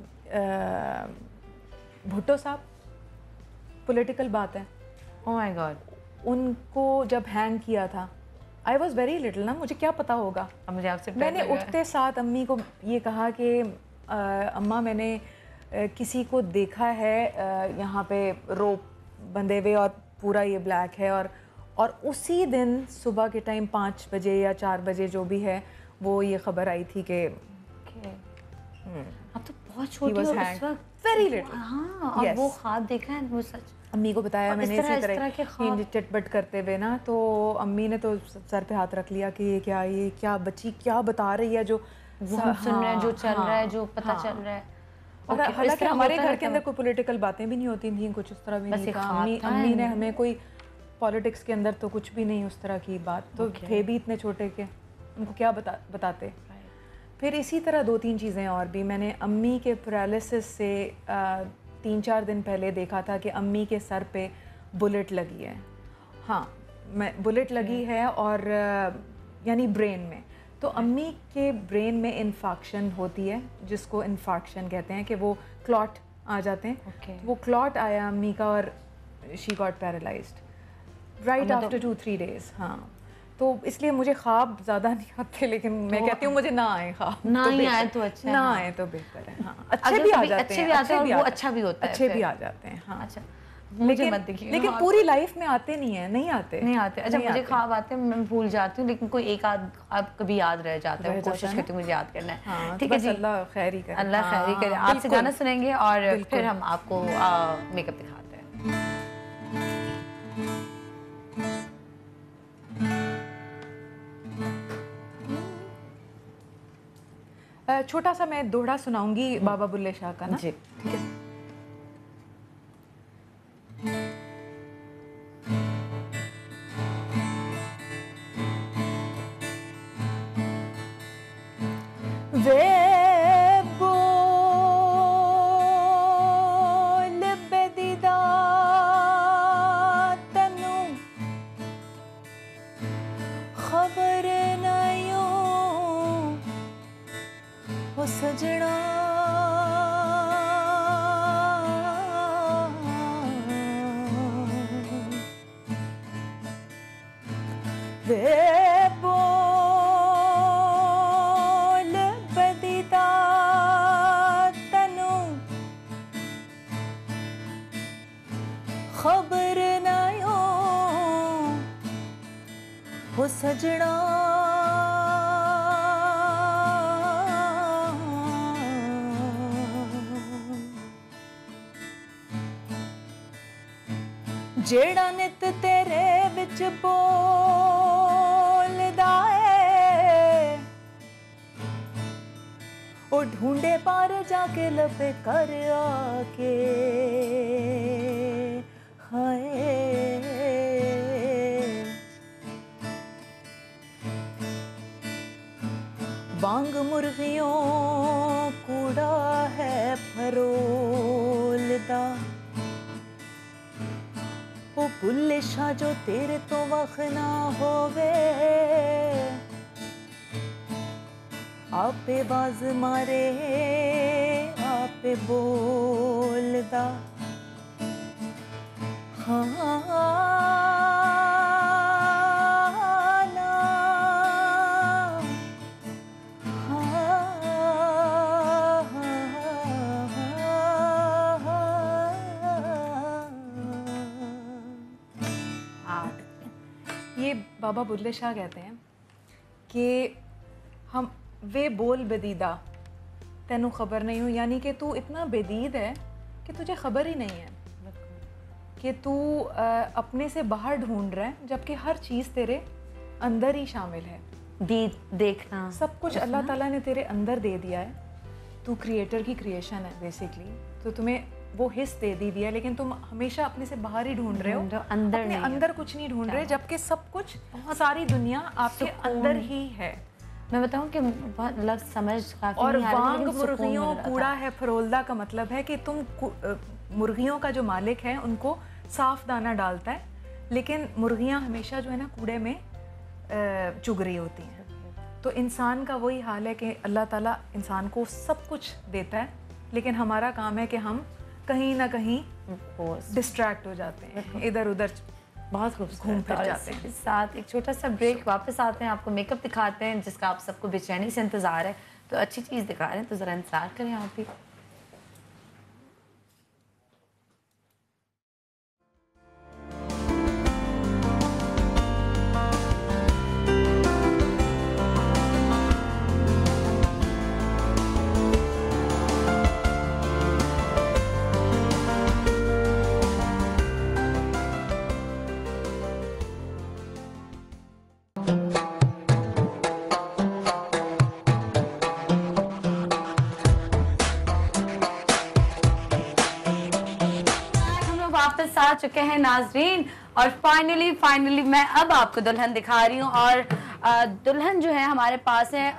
भुट्टो साहब, पॉलिटिकल बात है, ओह माय गॉड, उनको जब हैंग किया था, आई वॉज वेरी लिटिल ना, मुझे क्या पता होगा। अब मुझे आपसे मैंने उठते साथ अम्मी को ये कहा कि अम्मा मैंने किसी को देखा है यहाँ पे रोप बंधे हुए और पूरा ये ब्लैक है, और उसी दिन सुबह के टाइम 5 बजे या 4 बजे जो भी है वो ये खबर आई थी कि अब तो बहुत छोटी हो उस वक्त, वेरी लिटिल। हाँ, और वो ख्वाब देखा है, वो सच। अम्मी को बताया मैंने इसी तरह के ख्वाब चटपट करते हुए ना, तो अम्मी ने तो सर पे हाथ रख लिया कि ये क्या बच्ची क्या बता रही है, जो हम सुन रहे हैं, जो चल रहा है, जो पता चल रहा है। और हालांकि हमारे घर के अंदर कोई पॉलिटिकल बातें भी नहीं होती थी, कुछ उस तरह भी नहीं था। अम्मी ने हमें कोई पॉलिटिक्स के अंदर तो कुछ भी नहीं उस तरह की बात, तो थे भी इतने छोटे के उनको क्या बताते। फिर इसी तरह 2-3 चीज़ें और भी मैंने अम्मी के पैरालिसिस से 3-4 दिन पहले देखा था कि अम्मी के सर पे बुलेट लगी है। हाँ, बुलेट लगी है, और यानी ब्रेन में। तो अम्मी के ब्रेन में इन्फेक्शन होती है, जिसको इन्फेक्शन कहते हैं, कि वो क्लॉट आ जाते हैं। वो क्लॉट आया अम्मी का, और she got paralysed right after 2-3 days. हाँ, तो इसलिए मुझे ख्वाब ज़्यादा नहीं आते, लेकिन मैं कहती हूँ मुझे ना आए ख्वाब, ना ही आए तो अच्छा है, ना आए तो बेहतर है। हाँ, अच्छे भी आ जाते हैं, वो अच्छा भी होता है, अच्छे भी आ जाते हैं। हाँ, अच्छा, मुझे मत देखिए, लेकिन पूरी लाइफ में आते नहीं आते। अच्छा, मुझे ख्वाब आते हैं, मैं भूल जाती हूँ, लेकिन कोई एक आध ख्वाब कभी याद रह जाता है, कोशिश करती हूँ मुझे याद करना है। ठीक है जी, अल्लाह खैर ही करे। अल्लाह खैर ही करे। आपसे गाना सुनेंगे और फिर हम आपको मेकअप दिखाते हैं। छोटा सा मैं दोहरा सुनाऊंगी बाबा बुल्ले शाह का ना जी, ठीक है। वे बोल बेदीदा तनु खबर नहीं हो सजना, वे बोल बदीदा तनु खबर नहीं हो सजना, जेड़ा नित तेरे विच बोलदा है, ओ ढूंढे पार जाके लबे कर आके, हाय बांग मुर्गियों कूड़ा है फरोलदा, ओ बुल्ले शाह जो तेरे तो वख ना होवे, आपे बाज मारे आपे बोलदा, बाबा बुल्ले शाह कहते हैं कि हम वे बोल बेदीदा तेनू खबर नहीं हो, यानी कि तू इतना बेदीद है कि तुझे खबर ही नहीं है कि तू अपने से बाहर ढूंढ रहा है, जबकि हर चीज़ तेरे अंदर ही शामिल है। देखना सब कुछ अल्लाह ताला ने तेरे अंदर दे दिया है। तू क्रिएटर की क्रिएशन है बेसिकली, तो तुम्हें वो हिस्स दे दी दिया, लेकिन तुम हमेशा अपने से बाहर ही ढूंढ रहे हो, अंदर अपने अंदर कुछ नहीं ढूंढ रहे, जबकि सब कुछ सारी दुनिया आपके अंदर ही है। मैं बताऊं कि बहुत लफ्ज़ समझ काफी और नहीं आ रहा, वांग लेकिन सुकून मुर्गियों मिल रहा था। कूड़ा है फरोल्दा का मतलब है कि तुम मुर्गियों का जो मालिक है उनको साफ दाना डालता है, लेकिन मुर्गियां हमेशा जो है ना कूड़े में चुग रही होती हैं। तो इंसान का वही हाल है कि अल्लाह ताला इंसान को सब कुछ देता है, लेकिन हमारा काम है कि हम कहीं ना कहीं डिस्ट्रैक्ट हो जाते हैं, इधर उधर बहुत खूबसूरत घूम फिर जाते हैं। इस साथ एक छोटा सा ब्रेक, वापस आते हैं, आपको मेकअप दिखाते हैं जिसका आप सबको बेचैनी से इंतज़ार है, तो अच्छी चीज़ दिखा रहे हैं, तो ज़रा इंतज़ार करें आप भी। वापस आ चुके हैं नाजरीन, और फाइनली मैं अब आपको दुल्हन दिखा रही हूँ, और दुल्हन जो है हमारे पास है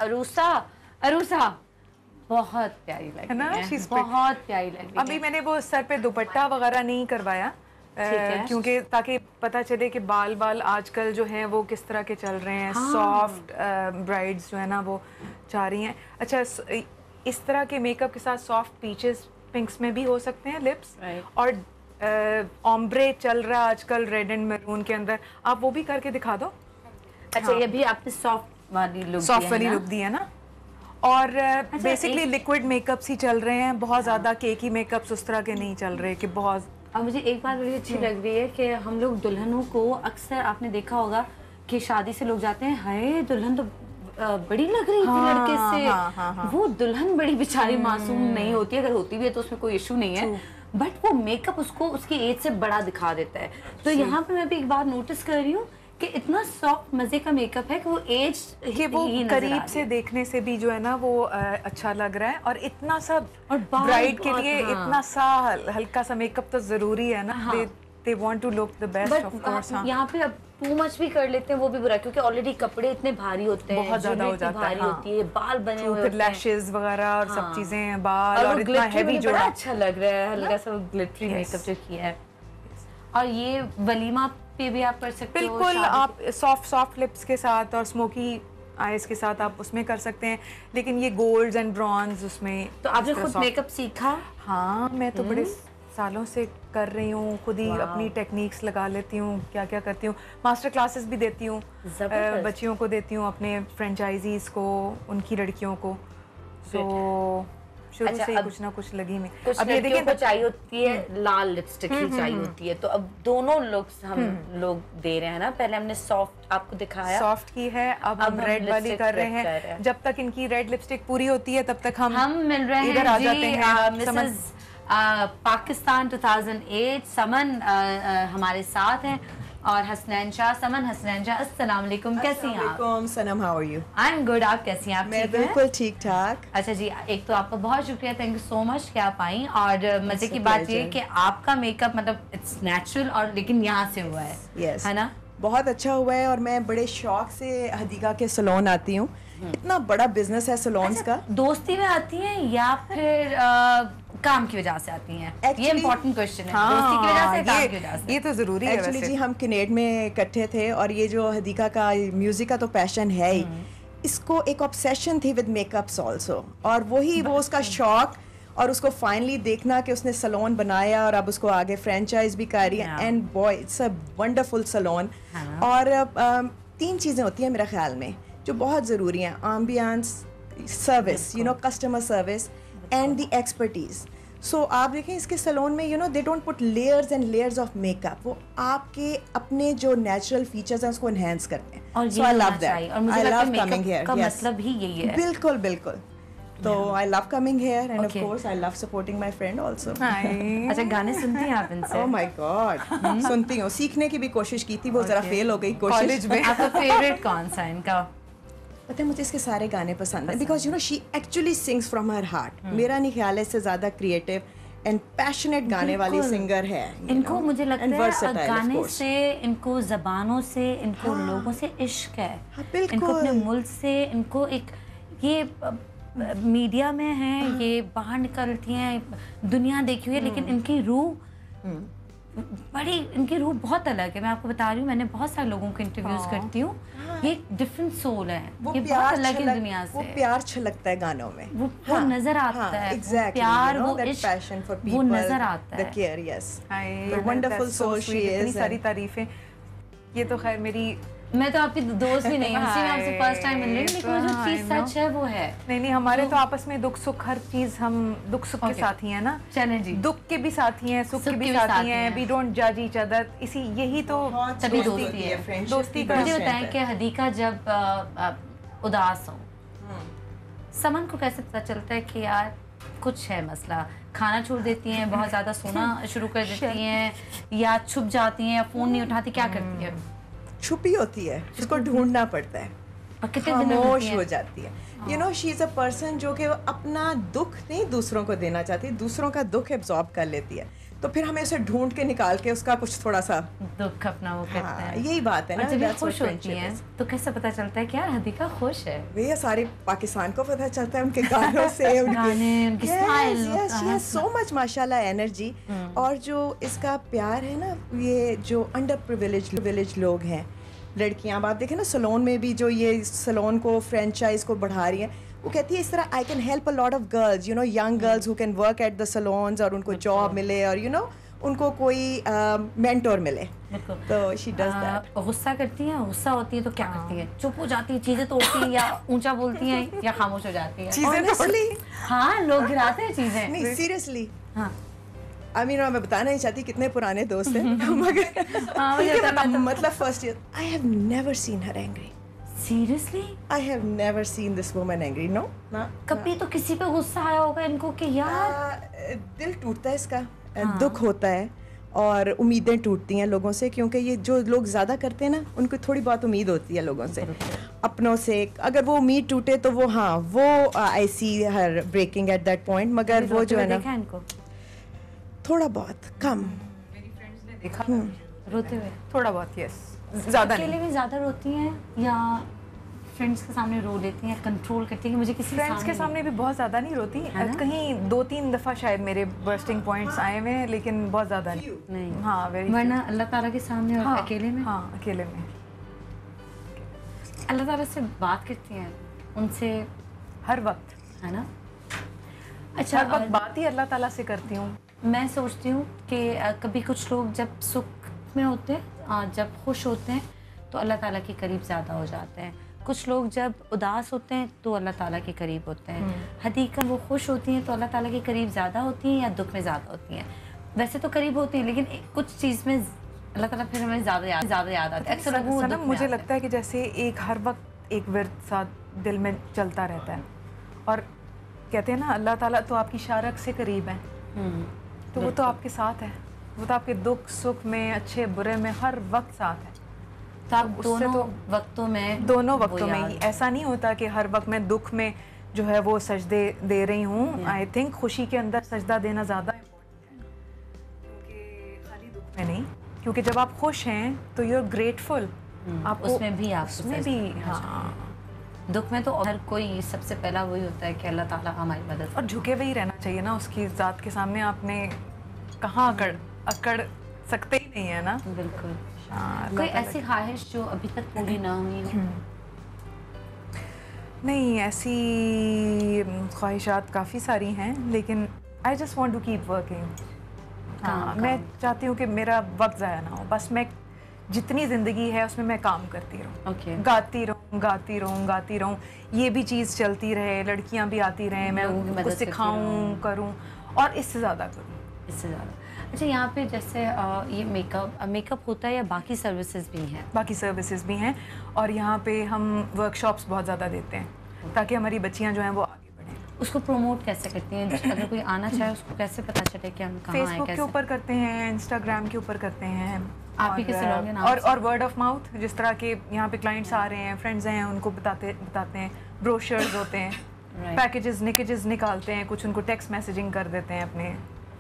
अरूसा बहुत प्यारी लग रही है, बहुत प्यारी लग रही है। अभी मैंने वो सर पे दुपट्टा वगैरह नहीं करवाया, क्योंकि ताकि पता चले कि बाल आजकल जो हैं वो किस तरह के चल रहे हैं। सॉफ्ट ब्राइड्स जो है ना वो चाह रही हैं। अच्छा, इस तरह के मेकअप के साथ सॉफ्ट पीचेस पिंक्स में भी हो सकते हैं लिप्स, और ऑम्ब्रे चल रहा है आजकल रेड एंड मैरून के अंदर, आप वो भी करके दिखा दो। अच्छा, ये भी आपने सॉफ्ट वाली लुक दी है ना। और बेसिकली लिक्विड मेकअप्स ही चल रहे हैं, बहुत ज़्यादा केकी मेकअप्स उस तरह के नहीं चल रहे कि बहुत। और मुझे एक बात बड़ी अच्छी लग रही है कि हम लोग दुल्हनों को अक्सर आपने देखा होगा कि शादी से लोग जाते हैं, हाय दुल्हन तो बड़ी लग रही थी लड़के से। वो दुल्हन बड़ी बेचारी मासूम नहीं होती, अगर होती भी है तो उसमें कोई इशू नहीं है, बट वो मेकअप उसको उसकी एज से बड़ा दिखा देता है। तो यहाँ पे मैं भी एक बार नोटिस कर रही हूँ कि इतना सॉफ्ट मजे का मेकअप है कि वो एज कि वो करीब से देखने से भी जो है ना वो अच्छा लग रहा है, और इतना सा ब्राइड के लिए इतना सा हल्का सा मेकअप तो जरूरी है ना। they want to look the best, of course। यहाँ पे अब टू मच भी कर लेते हैं वो भी बुरा, क्योंकि ऑलरेडी कपड़े इतने भारी होते हैं, बहुत ज्यादा हो जाता है, होती है, बाल बने हुए होते हैं, लैशेस वगैरह और सब चीजें, बाल और इतना हेवी जो बड़ा अच्छा लग रहा है, हल्का सा ग्लिटरी मेकअप जो किया है। और ये वलीमा पे भी आप कर सकते हो, बिल्कुल आप सॉफ्ट लिप्स के साथ और स्मोकी आईज के साथ आप उसमें कर सकते हैं, लेकिन ये गोल्ड्स एंड ब्रॉन्ज उसमें। तो आपने खुद मेकअप सीखा? हाँ, मैं तो बड़े सालों से कर रही हूँ, खुद ही अपनी टेक्निक्स लगा लेती हूँ, क्या क्या करती हूँ। मास्टर क्लासेस भी देती हूँ, बच्चियों को देती हूँ, अपने फ्रेंचाइजीज को, उनकी लड़कियों को। तो शुरू से ही कुछ ना कुछ लगी में। अब ये देखिए, चाहिए होती है लाल लिपस्टिक ही चाहिए होती है, तो अब दोनों लुक्स हम लोग दे रहे हैं ना। पहले हमने सॉफ्ट आपको दिखाया, सॉफ्ट की है, अब हम रेड वाली कर रहे हैं। जब तक इनकी रेड लिपस्टिक पूरी होती है तब तक हम मिल रहे हैं, इधर आ जाते हैं। पाकिस्तान 2008 समन हमारे साथ हैं, और हसनैन शाह। हसनैन शाह, अस्सलाम वालेकुम, कैसी हैं आप? Sanam, how are you? I am good, आप कैसी हैं? आप मैं बिल्कुल ठीक ठाक। अच्छा जी, एक तो आपका बहुत शुक्रिया, थैंक यू सो मच कि आप आई। और मजे की बात ये कि आपका मेकअप मतलब इट्स नेचुरल, और लेकिन यहाँ से हुआ है, है ना? बहुत अच्छा हुआ है, और मैं बड़े शौक से हदीका के सैलून आती हूँ। इतना बड़ा बिजनेस है सैलून्स का। दोस्ती में आती हैं या फिर काम की वजह से आती हैं? ये इम्पोर्टेंट क्वेश्चन है। दोस्ती की वजह से, काम की वजह से? ये तो जरूरी है। एक्चुअली जी हम किनेट में इकट्ठे थे, और ये जो हदीका का म्यूजिक का तो पैशन है ही, इसको एक ऑब्सेशन थी विद मेकअप्स आल्सो, और वही वो उसका शौक, और उसको फाइनली देखना कि उसने सैलून बनाया और अब उसको आगे फ्रेंचाइज भी कर रही है। And boy, it's a wonderful salon. और 3 चीज़ें होती हैं मेरे ख्याल में जो बहुत ज़रूरी हैं: ambience, service, you know, customer service, and the expertise. So आप देखें इसके सैलून में you know they don't put layers and layers of makeup, वो आपके अपने जो नेचुरल फीचर्स हैं उसको एनहेंस करते हैं। और सो आई लव दैट, और मुझे आई लगता है लव कमिंग हियर, का मतलब ही यही है। बिल्कुल बिल्कुल। तो I love coming here and of course I love supporting my friend also. अच्छा, गाने सुनती हैं आप इनसे? ओह माय गॉड, सुनती हूँ, सीखने की भी कोशिश की थी, वो जरा फेल हो गई कोशिश में। आपका फेवरेट कौन सा इनका? पता है मुझे इसके सारे गाने पसंद है because you know she actually sings from her heart. मेरा नहीं ख्याल है इससे ज़्यादा क्रिएटिव एंड पैशनेट गाने वाली सिंगर है। इनको मुझे लगता है गाने से, इनको ज़बानों से, इनको लोगों से इश्क है। इनको अपने मुल्क से, इनको एक ये मीडिया में है, ये बाहर निकलती हैं, दुनिया देखी हुई है, लेकिन इनकी रूह बड़ी, इनकी रूह बहुत अलग है। मैं आपको बता रही हूँ, मैंने बहुत सारे लोगों को इंटरव्यूज करती हूँ, ये एक डिफरेंट सोल है, ये बहुत अलग है दुनिया से। वो प्यार छलकता है गानों में, वो नजर आता है, प्यार, वो इश्क, वो नजर आता है। The care, yes, wonderful soul she is. इतनी सारी तारीफें। ये तो खैर मेरी, मैं तो आपकी दोस्त भी नहीं हूँ, मैं आपसे फर्स्ट टाइम मिल रही हूँ, लेकिन जो चीज सच है वो है। नहीं, हमारे तो आपस में दुख सुख, हर चीज हम दुख सुख के साथी हैं ना। चलें जी, दुख के भी साथी हैं, सुख के भी साथी हैं। वी डोंट जज ईच अदर, इसी यही तो तभी दोस्ती है। दोस्ती का मुझे बताएं कि हदीका जब उदास हो, समन को कैसे पता चलता है कि यार कुछ है मसला? खाना छोड़ देती हैं, बहुत ज्यादा सोना शुरू कर देती हैं, या छुप जाती हैं, या फोन नहीं उठाती, क्या करती है? छुपी होती है, उसको ढूंढना पड़ता है, खामोश हो जाती है। You know she is a person जो कि अपना दुख नहीं दूसरों को देना चाहती, दूसरों का दुख एब्जॉर्ब कर लेती है, तो फिर हमें उसे ढूंढ के निकाल के उसका कुछ थोड़ा सा दुख अपना वो करते हैं। यही बात है ना। जब खुश होती हैं तो कैसे पता चलता है कि यार हदीका खुश है? वे सारे पाकिस्तान को पता चलता है उनके गानों से, उनकी smile, she has so much माशाल्लाह एनर्जी। और जो इसका प्यार है ना, ये जो अंडर प्रिविलेज लोग हैं, लड़कियां, आप देखें ना सैलून में भी जो ये सैलून को फ्रेंचाइज को बढ़ा रही हैं, वो कहती है इस तरह I can help a lot of girls, you know young girls who can work at the salons, और उनको जॉब मिले, और यू नो उनको कोई मेंटोर मिले, तो शी डज दैट। गुस्सा करती हैं, गुस्सा होती है तो क्या करती है? चुप हो जाती है, चीजें तोड़ती हैं, या ऊंचा बोलती हैं, या खामोश हो जाती है? ऑनेस्टली हाँ, लोग गिराते हैं चीजें। नहीं, सीरियसली, हाँ, I mean, मैं बताना नहीं चाहती कितने पुराने दोस्त हैं, मगर मतलब first year I have never seen her angry. Seriously? I have never seen this woman angry. No, ना। कभी तो किसी पे गुस्सा आया होगा इनको कि यार दिल टूटता है इसका, दुख होता है, और उम्मीदें टूटती हैं लोगों से, क्योंकि ये जो लोग ज़्यादा करते हैं ना, उनको थोड़ी बहुत उम्मीद होती है लोगों से, अपनों से। अगर वो उम्मीद टूटे तो वो, हाँ, वो I see her breaking at that point, मगर वो जो है ना, देखा इनको थोड़ा बहुत कम। मेरी फ्रेंड्स ने देखा रोते हुए थोड़ा बहुत, यस, ज़्यादा नहीं। अकेले में ज़्यादा रोती हैं या फ्रेंड्स के सामने रो लेती हैं, कंट्रोल करती हैं कि मुझे किसी फ्रेंड्स के सामने भी बहुत ज़्यादा नहीं रोती, कहीं 2-3 दफ़ा शायद मेरे बर्स्टिंग पॉइंट्स आए हुए हैं, लेकिन बहुत ज़्यादा नहीं। हाँ, वरना अल्लाह ताला के सामने और अकेले में? हाँ, अकेले में। अल्लाह ताला से बात करती हैं उनसे हर वक्त, है ना? अच्छा, हर वक्त बात ही अल्लाह ताला से करती हूँ। मैं सोचती हूँ कि कभी कुछ लोग जब सुख में होते हैं, जब खुश होते हैं, तो अल्लाह ताला के करीब ज़्यादा हो जाते हैं। कुछ लोग जब उदास होते हैं तो अल्लाह ताला के करीब होते हैं। हदीका वो खुश होती हैं तो अल्लाह ताला के करीब ज़्यादा होती हैं, या दुख में ज़्यादा होती हैं? वैसे तो करीब होती हैं, लेकिन कुछ चीज़ में अल्लाह ताला फिर हमें ज़्यादा याद आता है। अक्सर मुझे लगता है कि जैसे एक हर वक्त एक विर्द सा दिल में चलता रहता है, और कहते हैं ना अल्लाह ताला तो आपकी शारक से करीब है, तो वो तो आपके साथ है, वो तो आपके दुख सुख में, अच्छे बुरे में हर वक्त साथ है। तो आप दोनों वक्तों में ऐसा नहीं होता कि हर वक्त मैं दुख में जो है वो सजदे दे रही हूँ। आई थिंक खुशी के अंदर सजदा देना ज़्यादा इम्पोर्टेंट है, क्योंकि खाली दुख में नहीं, क्योंकि जब आप खुश हैं तो यू आर ग्रेटफुल, आप उसमें भी हाँ, दुख में तो हर कोई सबसे पहला वही होता है कि अल्लाह ताला हमारी मदद, और झुके हुए ही रहना चाहिए ना उसकी ज़ात के सामने। आपने कहाँ अकड़ सकते ही नहीं है ना। बिल्कुल। कोई ऐसी ख्वाहिश जो अभी तक पूरी ना हुई हो? नहीं, ऐसी ख्वाहिशात काफ़ी सारी हैं, लेकिन I just want to keep working. हाँ, मैं चाहती हूँ कि मेरा वक्त ज़ाया ना हो, बस मैं जितनी ज़िंदगी है उसमें मैं काम करती रहूँ, गाती रहूँ, ये भी चीज़ चलती रहे, लड़कियाँ भी आती रहें, मैं उनको सिखाऊँ करूँ, और इससे ज़्यादा करूँ, इससे ज़्यादा। अच्छा, यहाँ पे जैसे ये मेकअप होता है या बाकी सर्विसेज भी हैं? बाकी सर्विसेज भी हैं, और यहाँ पे हम वर्कशॉप्स बहुत ज़्यादा देते हैं ताकि हमारी बच्चियाँ जो हैं वो आगे बढ़ें। उसको प्रमोट कैसे करती हैं? अगर कोई आना चाहे उसको कैसे पता चले कि हम कहाँ आए? फेसबुक के ऊपर करते हैं, इंस्टाग्राम के ऊपर करते हैं, आप ही के सैलून के नाम और वर्ड ऑफ माउथ, जिस तरह के यहाँ पे क्लाइंट्स आ रहे हैं, फ्रेंड्स हैं, उनको बताते हैं, ब्रोशर्स होते हैं, पैकेजेस निकालते हैं, कुछ उनको टेक्स्ट मैसेजिंग कर देते हैं अपने।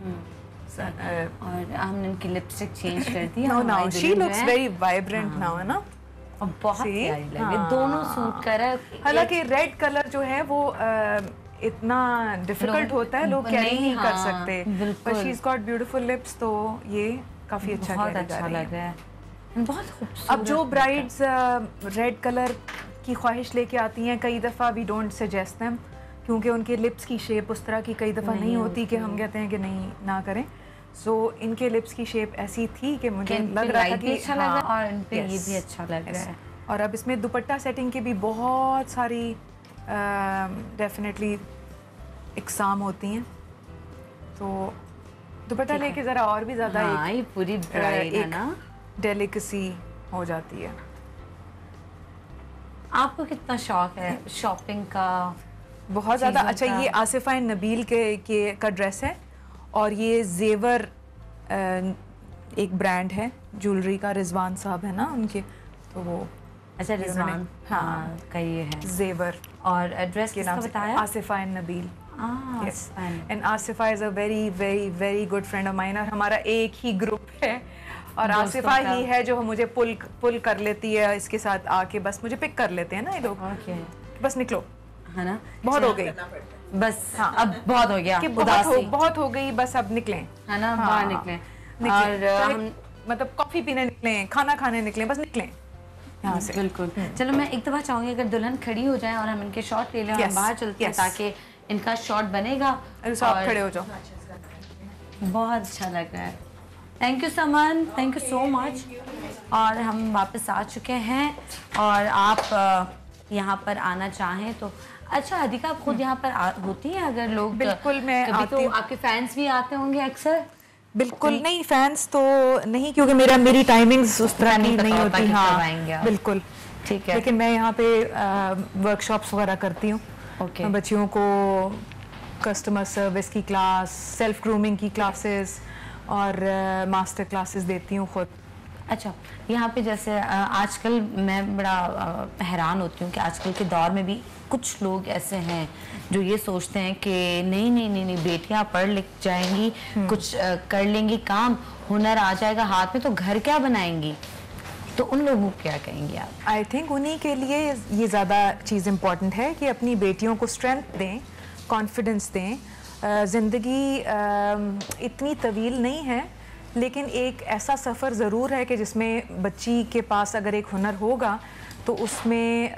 और हमने इनकी लिपस्टिक चेंज कर दी। Now she looks very vibrant now, है ना, और बहुत प्यारी लग रही है, दोनों सूट कर रहा है। हालांकि रेड कलर जो है वो इतना डिफिकल्ट होता है, लोग कैरी नहीं कर सकते, पर she is got beautiful lips, तो ये काफी अच्छा लग रहा है, बहुत खूबसूरत। अब जो ब्राइड्स रेड कलर की ख्वाहिश लेके आती हैं, कई दफ़ा वी डोंट सजेस्ट देम, क्योंकि उनके लिप्स की शेप उस तरह की कई दफ़ा नहीं होती कि हम कहते हैं कि नहीं ना करें। सो इनके लिप्स की शेप ऐसी थी कि मुझे लग रहा था कि अच्छा लग रहा है, और इन पे ये भी अच्छा लग रहा है। और अब इसमें दुपट्टा सेटिंग की भी बहुत सारी डेफिनेटली इकसाम होती हैं, तो दुपट्टा लेके ज़रा और भी ज़्यादा ये पूरी ब्राइड है ना, डेलिकेसी हो जाती है। आपको कितना शौक है शॉपिंग का? बहुत ज़्यादा। अच्छा, ये आसिफा नबील के का ड्रेस है, और ये जेवर एक ब्रांड है ज्वेलरी का, रिजवान साहब है ना उनके, तो वो अच्छा रिजवान का ये है जेवर। और एड्रेस के नाम बताया? Asifa Nabeel. And Asifa is a very very very good friend of mine, और हमारा एक ही ग्रुप है, और आसिफा ही है जो मुझे पुल कर लेती है इसके साथ आके, बस मुझे पिक कर लेते हैं ना ये लोग, बस निकलो, है ना, बहुत हो गई बस, हाँ, अब बहुत हो गया कि बहुत हो गई, बस अब निकलें, है ना, बाहर निकलें, और हम मतलब कॉफी पीने निकलें, खाना खाने निकलें, बस निकलें यहाँ से। बिल्कुल। चलो, मैं एक दफ़ा चाहूँगी अगर दुल्हन खड़ी हो जाए और हम इनके शॉट ले लें, और बाहर चलते हैं ताकि इनका शॉट बनेगा। आप खड़े हो जाओ, बहुत अच्छा लग रहा है। Thank you Saman, thank you so much. और हम वापस आ चुके हैं, और आप यहाँ पर आना चाहें तो। अच्छा हदीका, आप खुद यहाँ पर होती हैं? अगर लोग बिल्कुल, मैं आती हूँ। तो आपके फैंस भी आते होंगे अक्सर? बिल्कुल नहीं, फैंस तो नहीं, क्योंकि मेरी टाइमिंग्स उस तरह की नहीं होती। हाँ बिल्कुल, ठीक है। लेकिन मैं यहाँ पे वर्कशॉप्स वगैरह करती हूँ, बच्चियों को कस्टमर सर्विस की क्लास, सेल्फ ग्रूमिंग की क्लासेस, और मास्टर क्लासेस देती हूँ खुद। अच्छा, यहाँ पे जैसे आजकल मैं बड़ा हैरान होती हूँ कि आजकल के दौर में भी कुछ लोग ऐसे हैं जो ये सोचते हैं कि नहीं बेटियाँ पढ़ लिख जाएंगी, कुछ कर लेंगी काम, हुनर आ जाएगा हाथ में, तो घर क्या बनाएंगी? तो उन लोगों को क्या कहेंगे आप? आई थिंक उन्हीं के लिए ये ज़्यादा चीज़ इम्पॉर्टेंट है कि अपनी बेटियों को स्ट्रेंथ दें, कॉन्फिडेंस दें। ज़िंदगी इतनी तवील नहीं है, लेकिन एक ऐसा सफ़र ज़रूर है कि जिसमें बच्ची के पास अगर एक हुनर होगा तो उसमें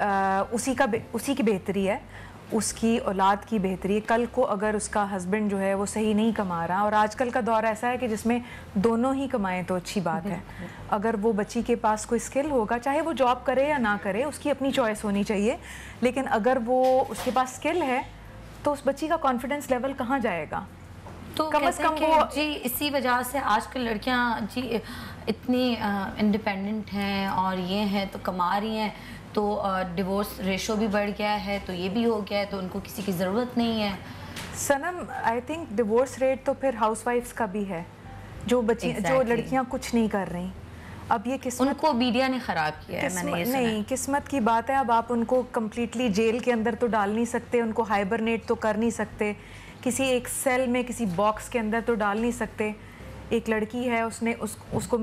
उसी की बेहतरी है, उसकी औलाद की बेहतरी है। कल को अगर उसका हस्बैंड जो है वो सही नहीं कमा रहा, और आजकल का दौर ऐसा है कि जिसमें दोनों ही कमाएं तो अच्छी बात है। अगर वो बच्ची के पास कोई स्किल होगा, चाहे वो जॉब करे या ना करे, उसकी अपनी चॉइस होनी चाहिए, लेकिन अगर वो उसके पास स्किल है तो उस बच्ची का कॉन्फिडेंस लेवल कहाँ जाएगा? तो कम से कम वो जी, इसी वजह से आजकल लड़कियां जी इतनी इंडिपेंडेंट हैं और ये हैं तो कमा रही हैं, तो डिवोर्स रेशो भी बढ़ गया है, तो ये भी हो गया है, तो उनको किसी की ज़रूरत नहीं है। Sanam, I think divorce rate तो फिर हाउसवाइफ्स का भी है, जो बच्ची जो लड़कियां कुछ नहीं कर रही। अब ये किस्मत, उनको मीडिया ने ख़राब किया है, मैंने ये सुना। नहीं, किस्मत की बात है। अब आप उनको कम्प्लीटली जेल के अंदर तो डाल नहीं सकते, उनको हाइबरनेट तो कर नहीं सकते, किसी एक सेल में किसी बॉक्स के अंदर तो डाल नहीं सकते। एक लड़की है, उसने उसको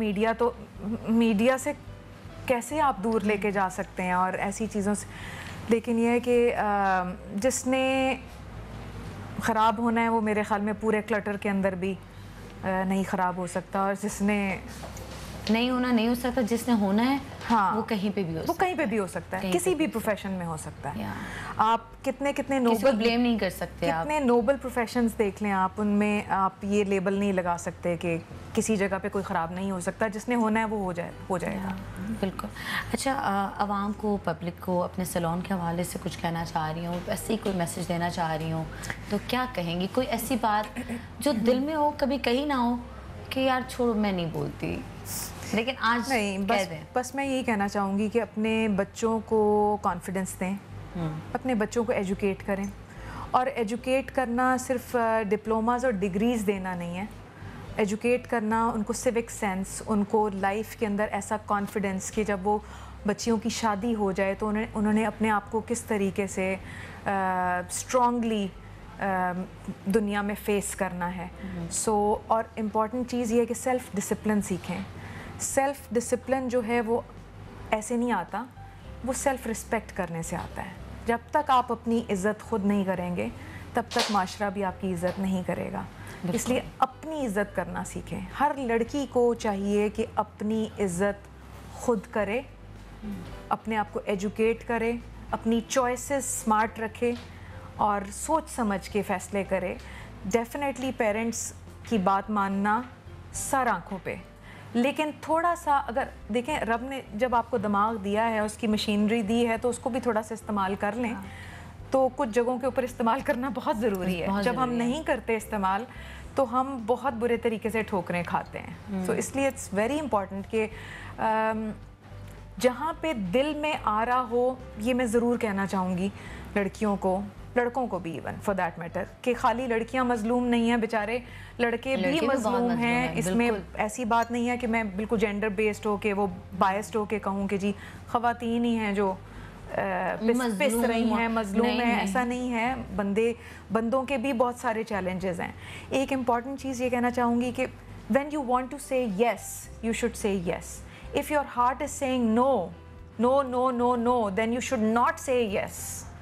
मीडिया से कैसे आप दूर लेके जा सकते हैं और ऐसी चीज़ों से। लेकिन यह है कि जिसने ख़राब होना है वो मेरे ख्याल में पूरे क्लटर के अंदर भी नहीं ख़राब हो सकता, और जिसने नहीं होना नहीं हो सकता, जिसने होना है हाँ वो कहीं पे भी हो सकता है, किसी भी प्रोफेशन में हो सकता है। आप कितने नोबल, ब्लेम नहीं कर सकते, कितने नोबल प्रोफेशंस देख लें आप, उनमें आप ये लेबल नहीं लगा सकते कि किसी जगह पे कोई ख़राब नहीं हो सकता, जिसने होना है वो हो जाएगा। बिल्कुल। अच्छा, आवाम को, पब्लिक को अपने सैलून के हवाले से कुछ कहना चाह रही हूँ, ऐसे ही कोई मैसेज देना चाह रही हूँ तो क्या कहेंगी? कोई ऐसी बात जो दिल में हो, कभी कही ना हो कि यार छोड़ो मैं नहीं बोलती, लेकिन आज नहीं, बस मैं यही कहना चाहूँगी कि अपने बच्चों को कॉन्फिडेंस दें, अपने बच्चों को एजुकेट करें। और एजुकेट करना सिर्फ डिप्लोमाज और डिग्रीज़ देना नहीं है, एजुकेट करना उनको सिविक सेंस, उनको लाइफ के अंदर ऐसा कॉन्फिडेंस कि जब वो बच्चियों की शादी हो जाए तो उन्होंने अपने आप को किस तरीके से स्ट्रॉन्गली दुनिया में फेस करना है। और इम्पॉर्टेंट चीज़ ये है कि सेल्फ़ डिसिप्लिन सीखें। सेल्फ़ डिसिप्लिन जो है वो ऐसे नहीं आता, वो सेल्फ़ रिस्पेक्ट करने से आता है। जब तक आप अपनी इज़्ज़त खुद नहीं करेंगे तब तक माशरा भी आपकी इज़्ज़त नहीं करेगा। इसलिए अपनी इज़्ज़त करना सीखें। हर लड़की को चाहिए कि अपनी इज़्ज़त खुद करे, अपने आप को एजुकेट करे, अपनी चॉइसेस स्मार्ट रखे और सोच समझ के फ़ैसले करे। डेफिनेटली पेरेंट्स की बात मानना सर आँखों पे, लेकिन थोड़ा सा अगर देखें, रब ने जब आपको दिमाग दिया है, उसकी मशीनरी दी है, तो उसको भी थोड़ा सा इस्तेमाल कर लें। तो कुछ जगहों के ऊपर इस्तेमाल करना बहुत ज़रूरी है। जब हम नहीं करते इस्तेमाल तो हम बहुत बुरे तरीके से ठोकरें खाते हैं। तो इसलिए इट्स वेरी इम्पॉर्टेंट कि जहाँ पे दिल में आ रहा हो, ये मैं ज़रूर कहना चाहूँगी लड़कियों को, लड़कों को भी, इवन फॉर दैट मैटर, कि खाली लड़कियां मजलूम नहीं हैं, बेचारे लड़के भी मजलूम हैं। इसमें ऐसी बात नहीं है कि मैं बिल्कुल जेंडर बेस्ड हो के, वो बायस्ड हो के कहूँ कि जी ख़वातीन ही हैं जो पिस रही हैं, मजलूम हैं, ऐसा नहीं है। बंदों के भी बहुत सारे चैलेंजेस हैं। एक इम्पॉर्टेंट चीज़ ये कहना चाहूँगी कि when you want to say yes, you should say yes. If your heart is saying no no no no no, then you should not say yes.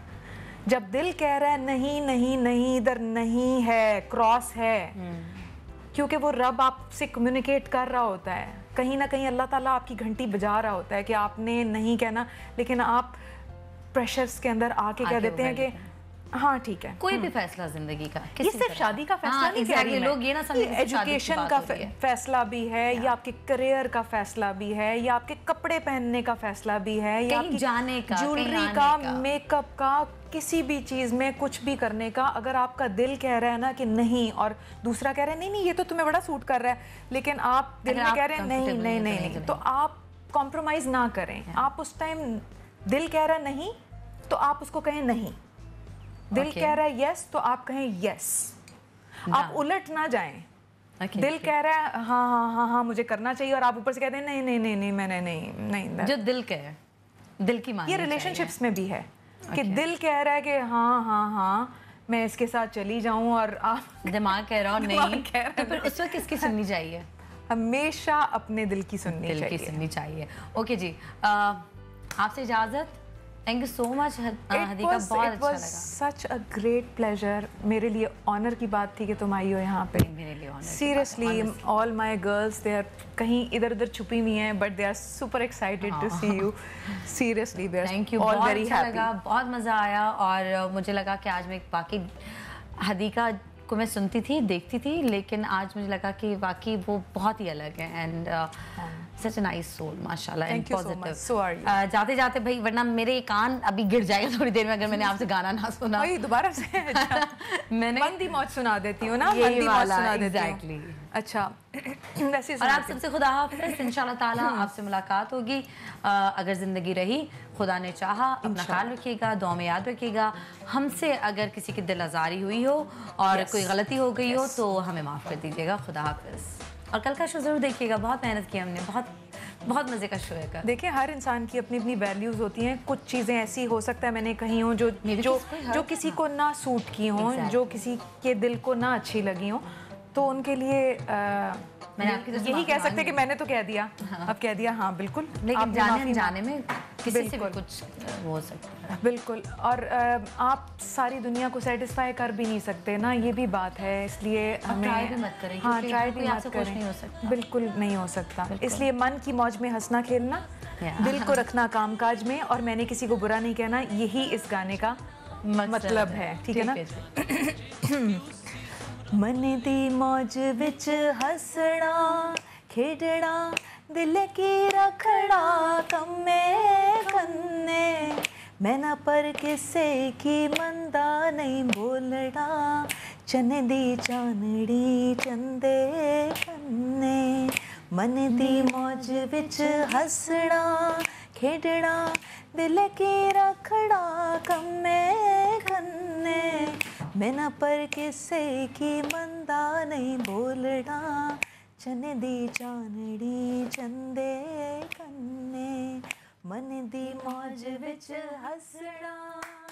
जब दिल कह रहा है नहीं नहीं नहीं, इधर नहीं है, क्रॉस है, क्योंकि वो रब आपसे कम्युनिकेट कर रहा होता है। कहीं ना कहीं अल्लाह ताला आपकी घंटी बजा रहा होता है कि आपने नहीं कहना, लेकिन आप प्रेशर्स के अंदर आके कह देते हैं कि हाँ ठीक है। कोई भी फैसला जिंदगी का, ये सिर्फ शादी का फैसला नहीं कह रही, लोग ये ना समझें, एजुकेशन का फैसला भी है, या आपके करियर का फैसला भी है, या आपके कपड़े पहनने का फैसला भी है, या आपकी जाने का, ज्वेलरी का, मेकअप का, किसी भी चीज़ में कुछ भी करने का। अगर आपका दिल कह रहा है ना कि नहीं, और दूसरा कह रहा है नहीं नहीं ये तो तुम्हें बड़ा सूट कर रहा है, लेकिन आप दिल में कह रहे हैं नहीं नहीं नहीं, तो आप कॉम्प्रोमाइज़ ना करें। आप उस टाइम दिल कह रहा है नहीं तो आप उसको कहें नहीं, दिल कह रहा है यस तो आप कहें यस। आप उलट ना जाएं। दिल कह रहा है हाँ हाँ हाँ हाँ मुझे करना चाहिए, और आप ऊपर से कहते हैं नहीं नहीं नहीं नहीं मैंने नहीं। जो दिल कहे, दिल की माननी ये रिलेशनशिप्स में भी है कि दिल कह रहा है कि हाँ हाँ हाँ मैं इसके साथ चली जाऊं, और आप दिमाग कह रहा हो नहीं, तो फिर उस वक्त किसकी सुननी चाहिए? हमेशा अपने दिल की सुननी चाहिए। ओके जी, आपसे इजाज़त। Thank you so much Hadeeqa, बहुत अच्छा लगा। सच अ ग्रेट प्लेजर, मेरे लिए ऑनर की बात थी कि तुम आई हो यहाँ पे। मेरे लिए honour, seriously all my girls they are कहीं इधर उधर छुपी हुई हैं, but they are super excited to see you. Seriously they are thank you, all बहुत वेरी अच्छा हैप्पी। लगा, बहुत मज़ा आया। और मुझे लगा कि आज मैं बाकी हदीका को मैं सुनती थी, देखती थी, लेकिन आज मुझे लगा कि वाकई वो बहुत ही अलग है। And such a nice soul, माशाल्लाह, एंड पॉजिटिव। जाते जाते भाई, वरना मेरे कान अभी गिर जाएगा थोड़ी देर में अगर मैंने आपसे गाना ना सुना। वही दोबारा से मैंने बंदी मौज सुना देती हूँ ना, बंदी मौज सुना देती हूँ। अच्छा वैसे और आप सबसे खुदा हाफ़िज़, इंशाल्लाह ताला आपसे मुलाकात होगी अगर ज़िंदगी रही, खुदा ने चाहा। अपना ख्याल रखिएगा, दुआ में याद रखिएगा। हमसे अगर किसी की दिल आज़ारी हुई हो और कोई गलती हो गई हो तो हमें माफ़ कर दीजिएगा। खुदा हाफ़िज़। और कल का शो ज़रूर देखिएगा, बहुत मेहनत की हमने, बहुत मज़े का शो है। देखिए हर इंसान की अपनी अपनी वैल्यूज़ होती हैं। कुछ चीज़ें ऐसी हो सकता है मैंने कही हों जो किसी को ना सूट की हों, जो किसी के दिल को ना अच्छी लगी हों, तो उनके लिए यही कह सकते हैं कि मैंने तो कह दिया, अब कह दिया। हाँ बिल्कुल, लेकिन जाने में किसी से भी कुछ हो सकता है। बिल्कुल, और आप सारी दुनिया को सेटिस्फाई कर भी नहीं सकते ना, ये भी बात है। इसलिए हमें ट्राई भी मत करें। हाँ, ट्राई भी मत करें, नहीं हो सकता, बिल्कुल नहीं हो सकता। इसलिए मन की मौज में हंसना खेलना, दिल को रखना कामकाज में, और मैंने किसी को बुरा नहीं कहना, यही इस गाने का मतलब है। ठीक है ना? मन दी मौज विच हसना खेडना दिल की रखड़ा कम्मे कन्ने मैं ना पर किसे की मंदा नहीं बोलना चने दी चानड़ी चंदे कन्ने मन दी मौज विच हसना खेडना दिल की रखड़ा कम्मे कन्ने मैं ना पर किसे की मंदा नहीं बोलना चने दी चानड़ी चंदे कन्ने मन दी मौज विच हसना।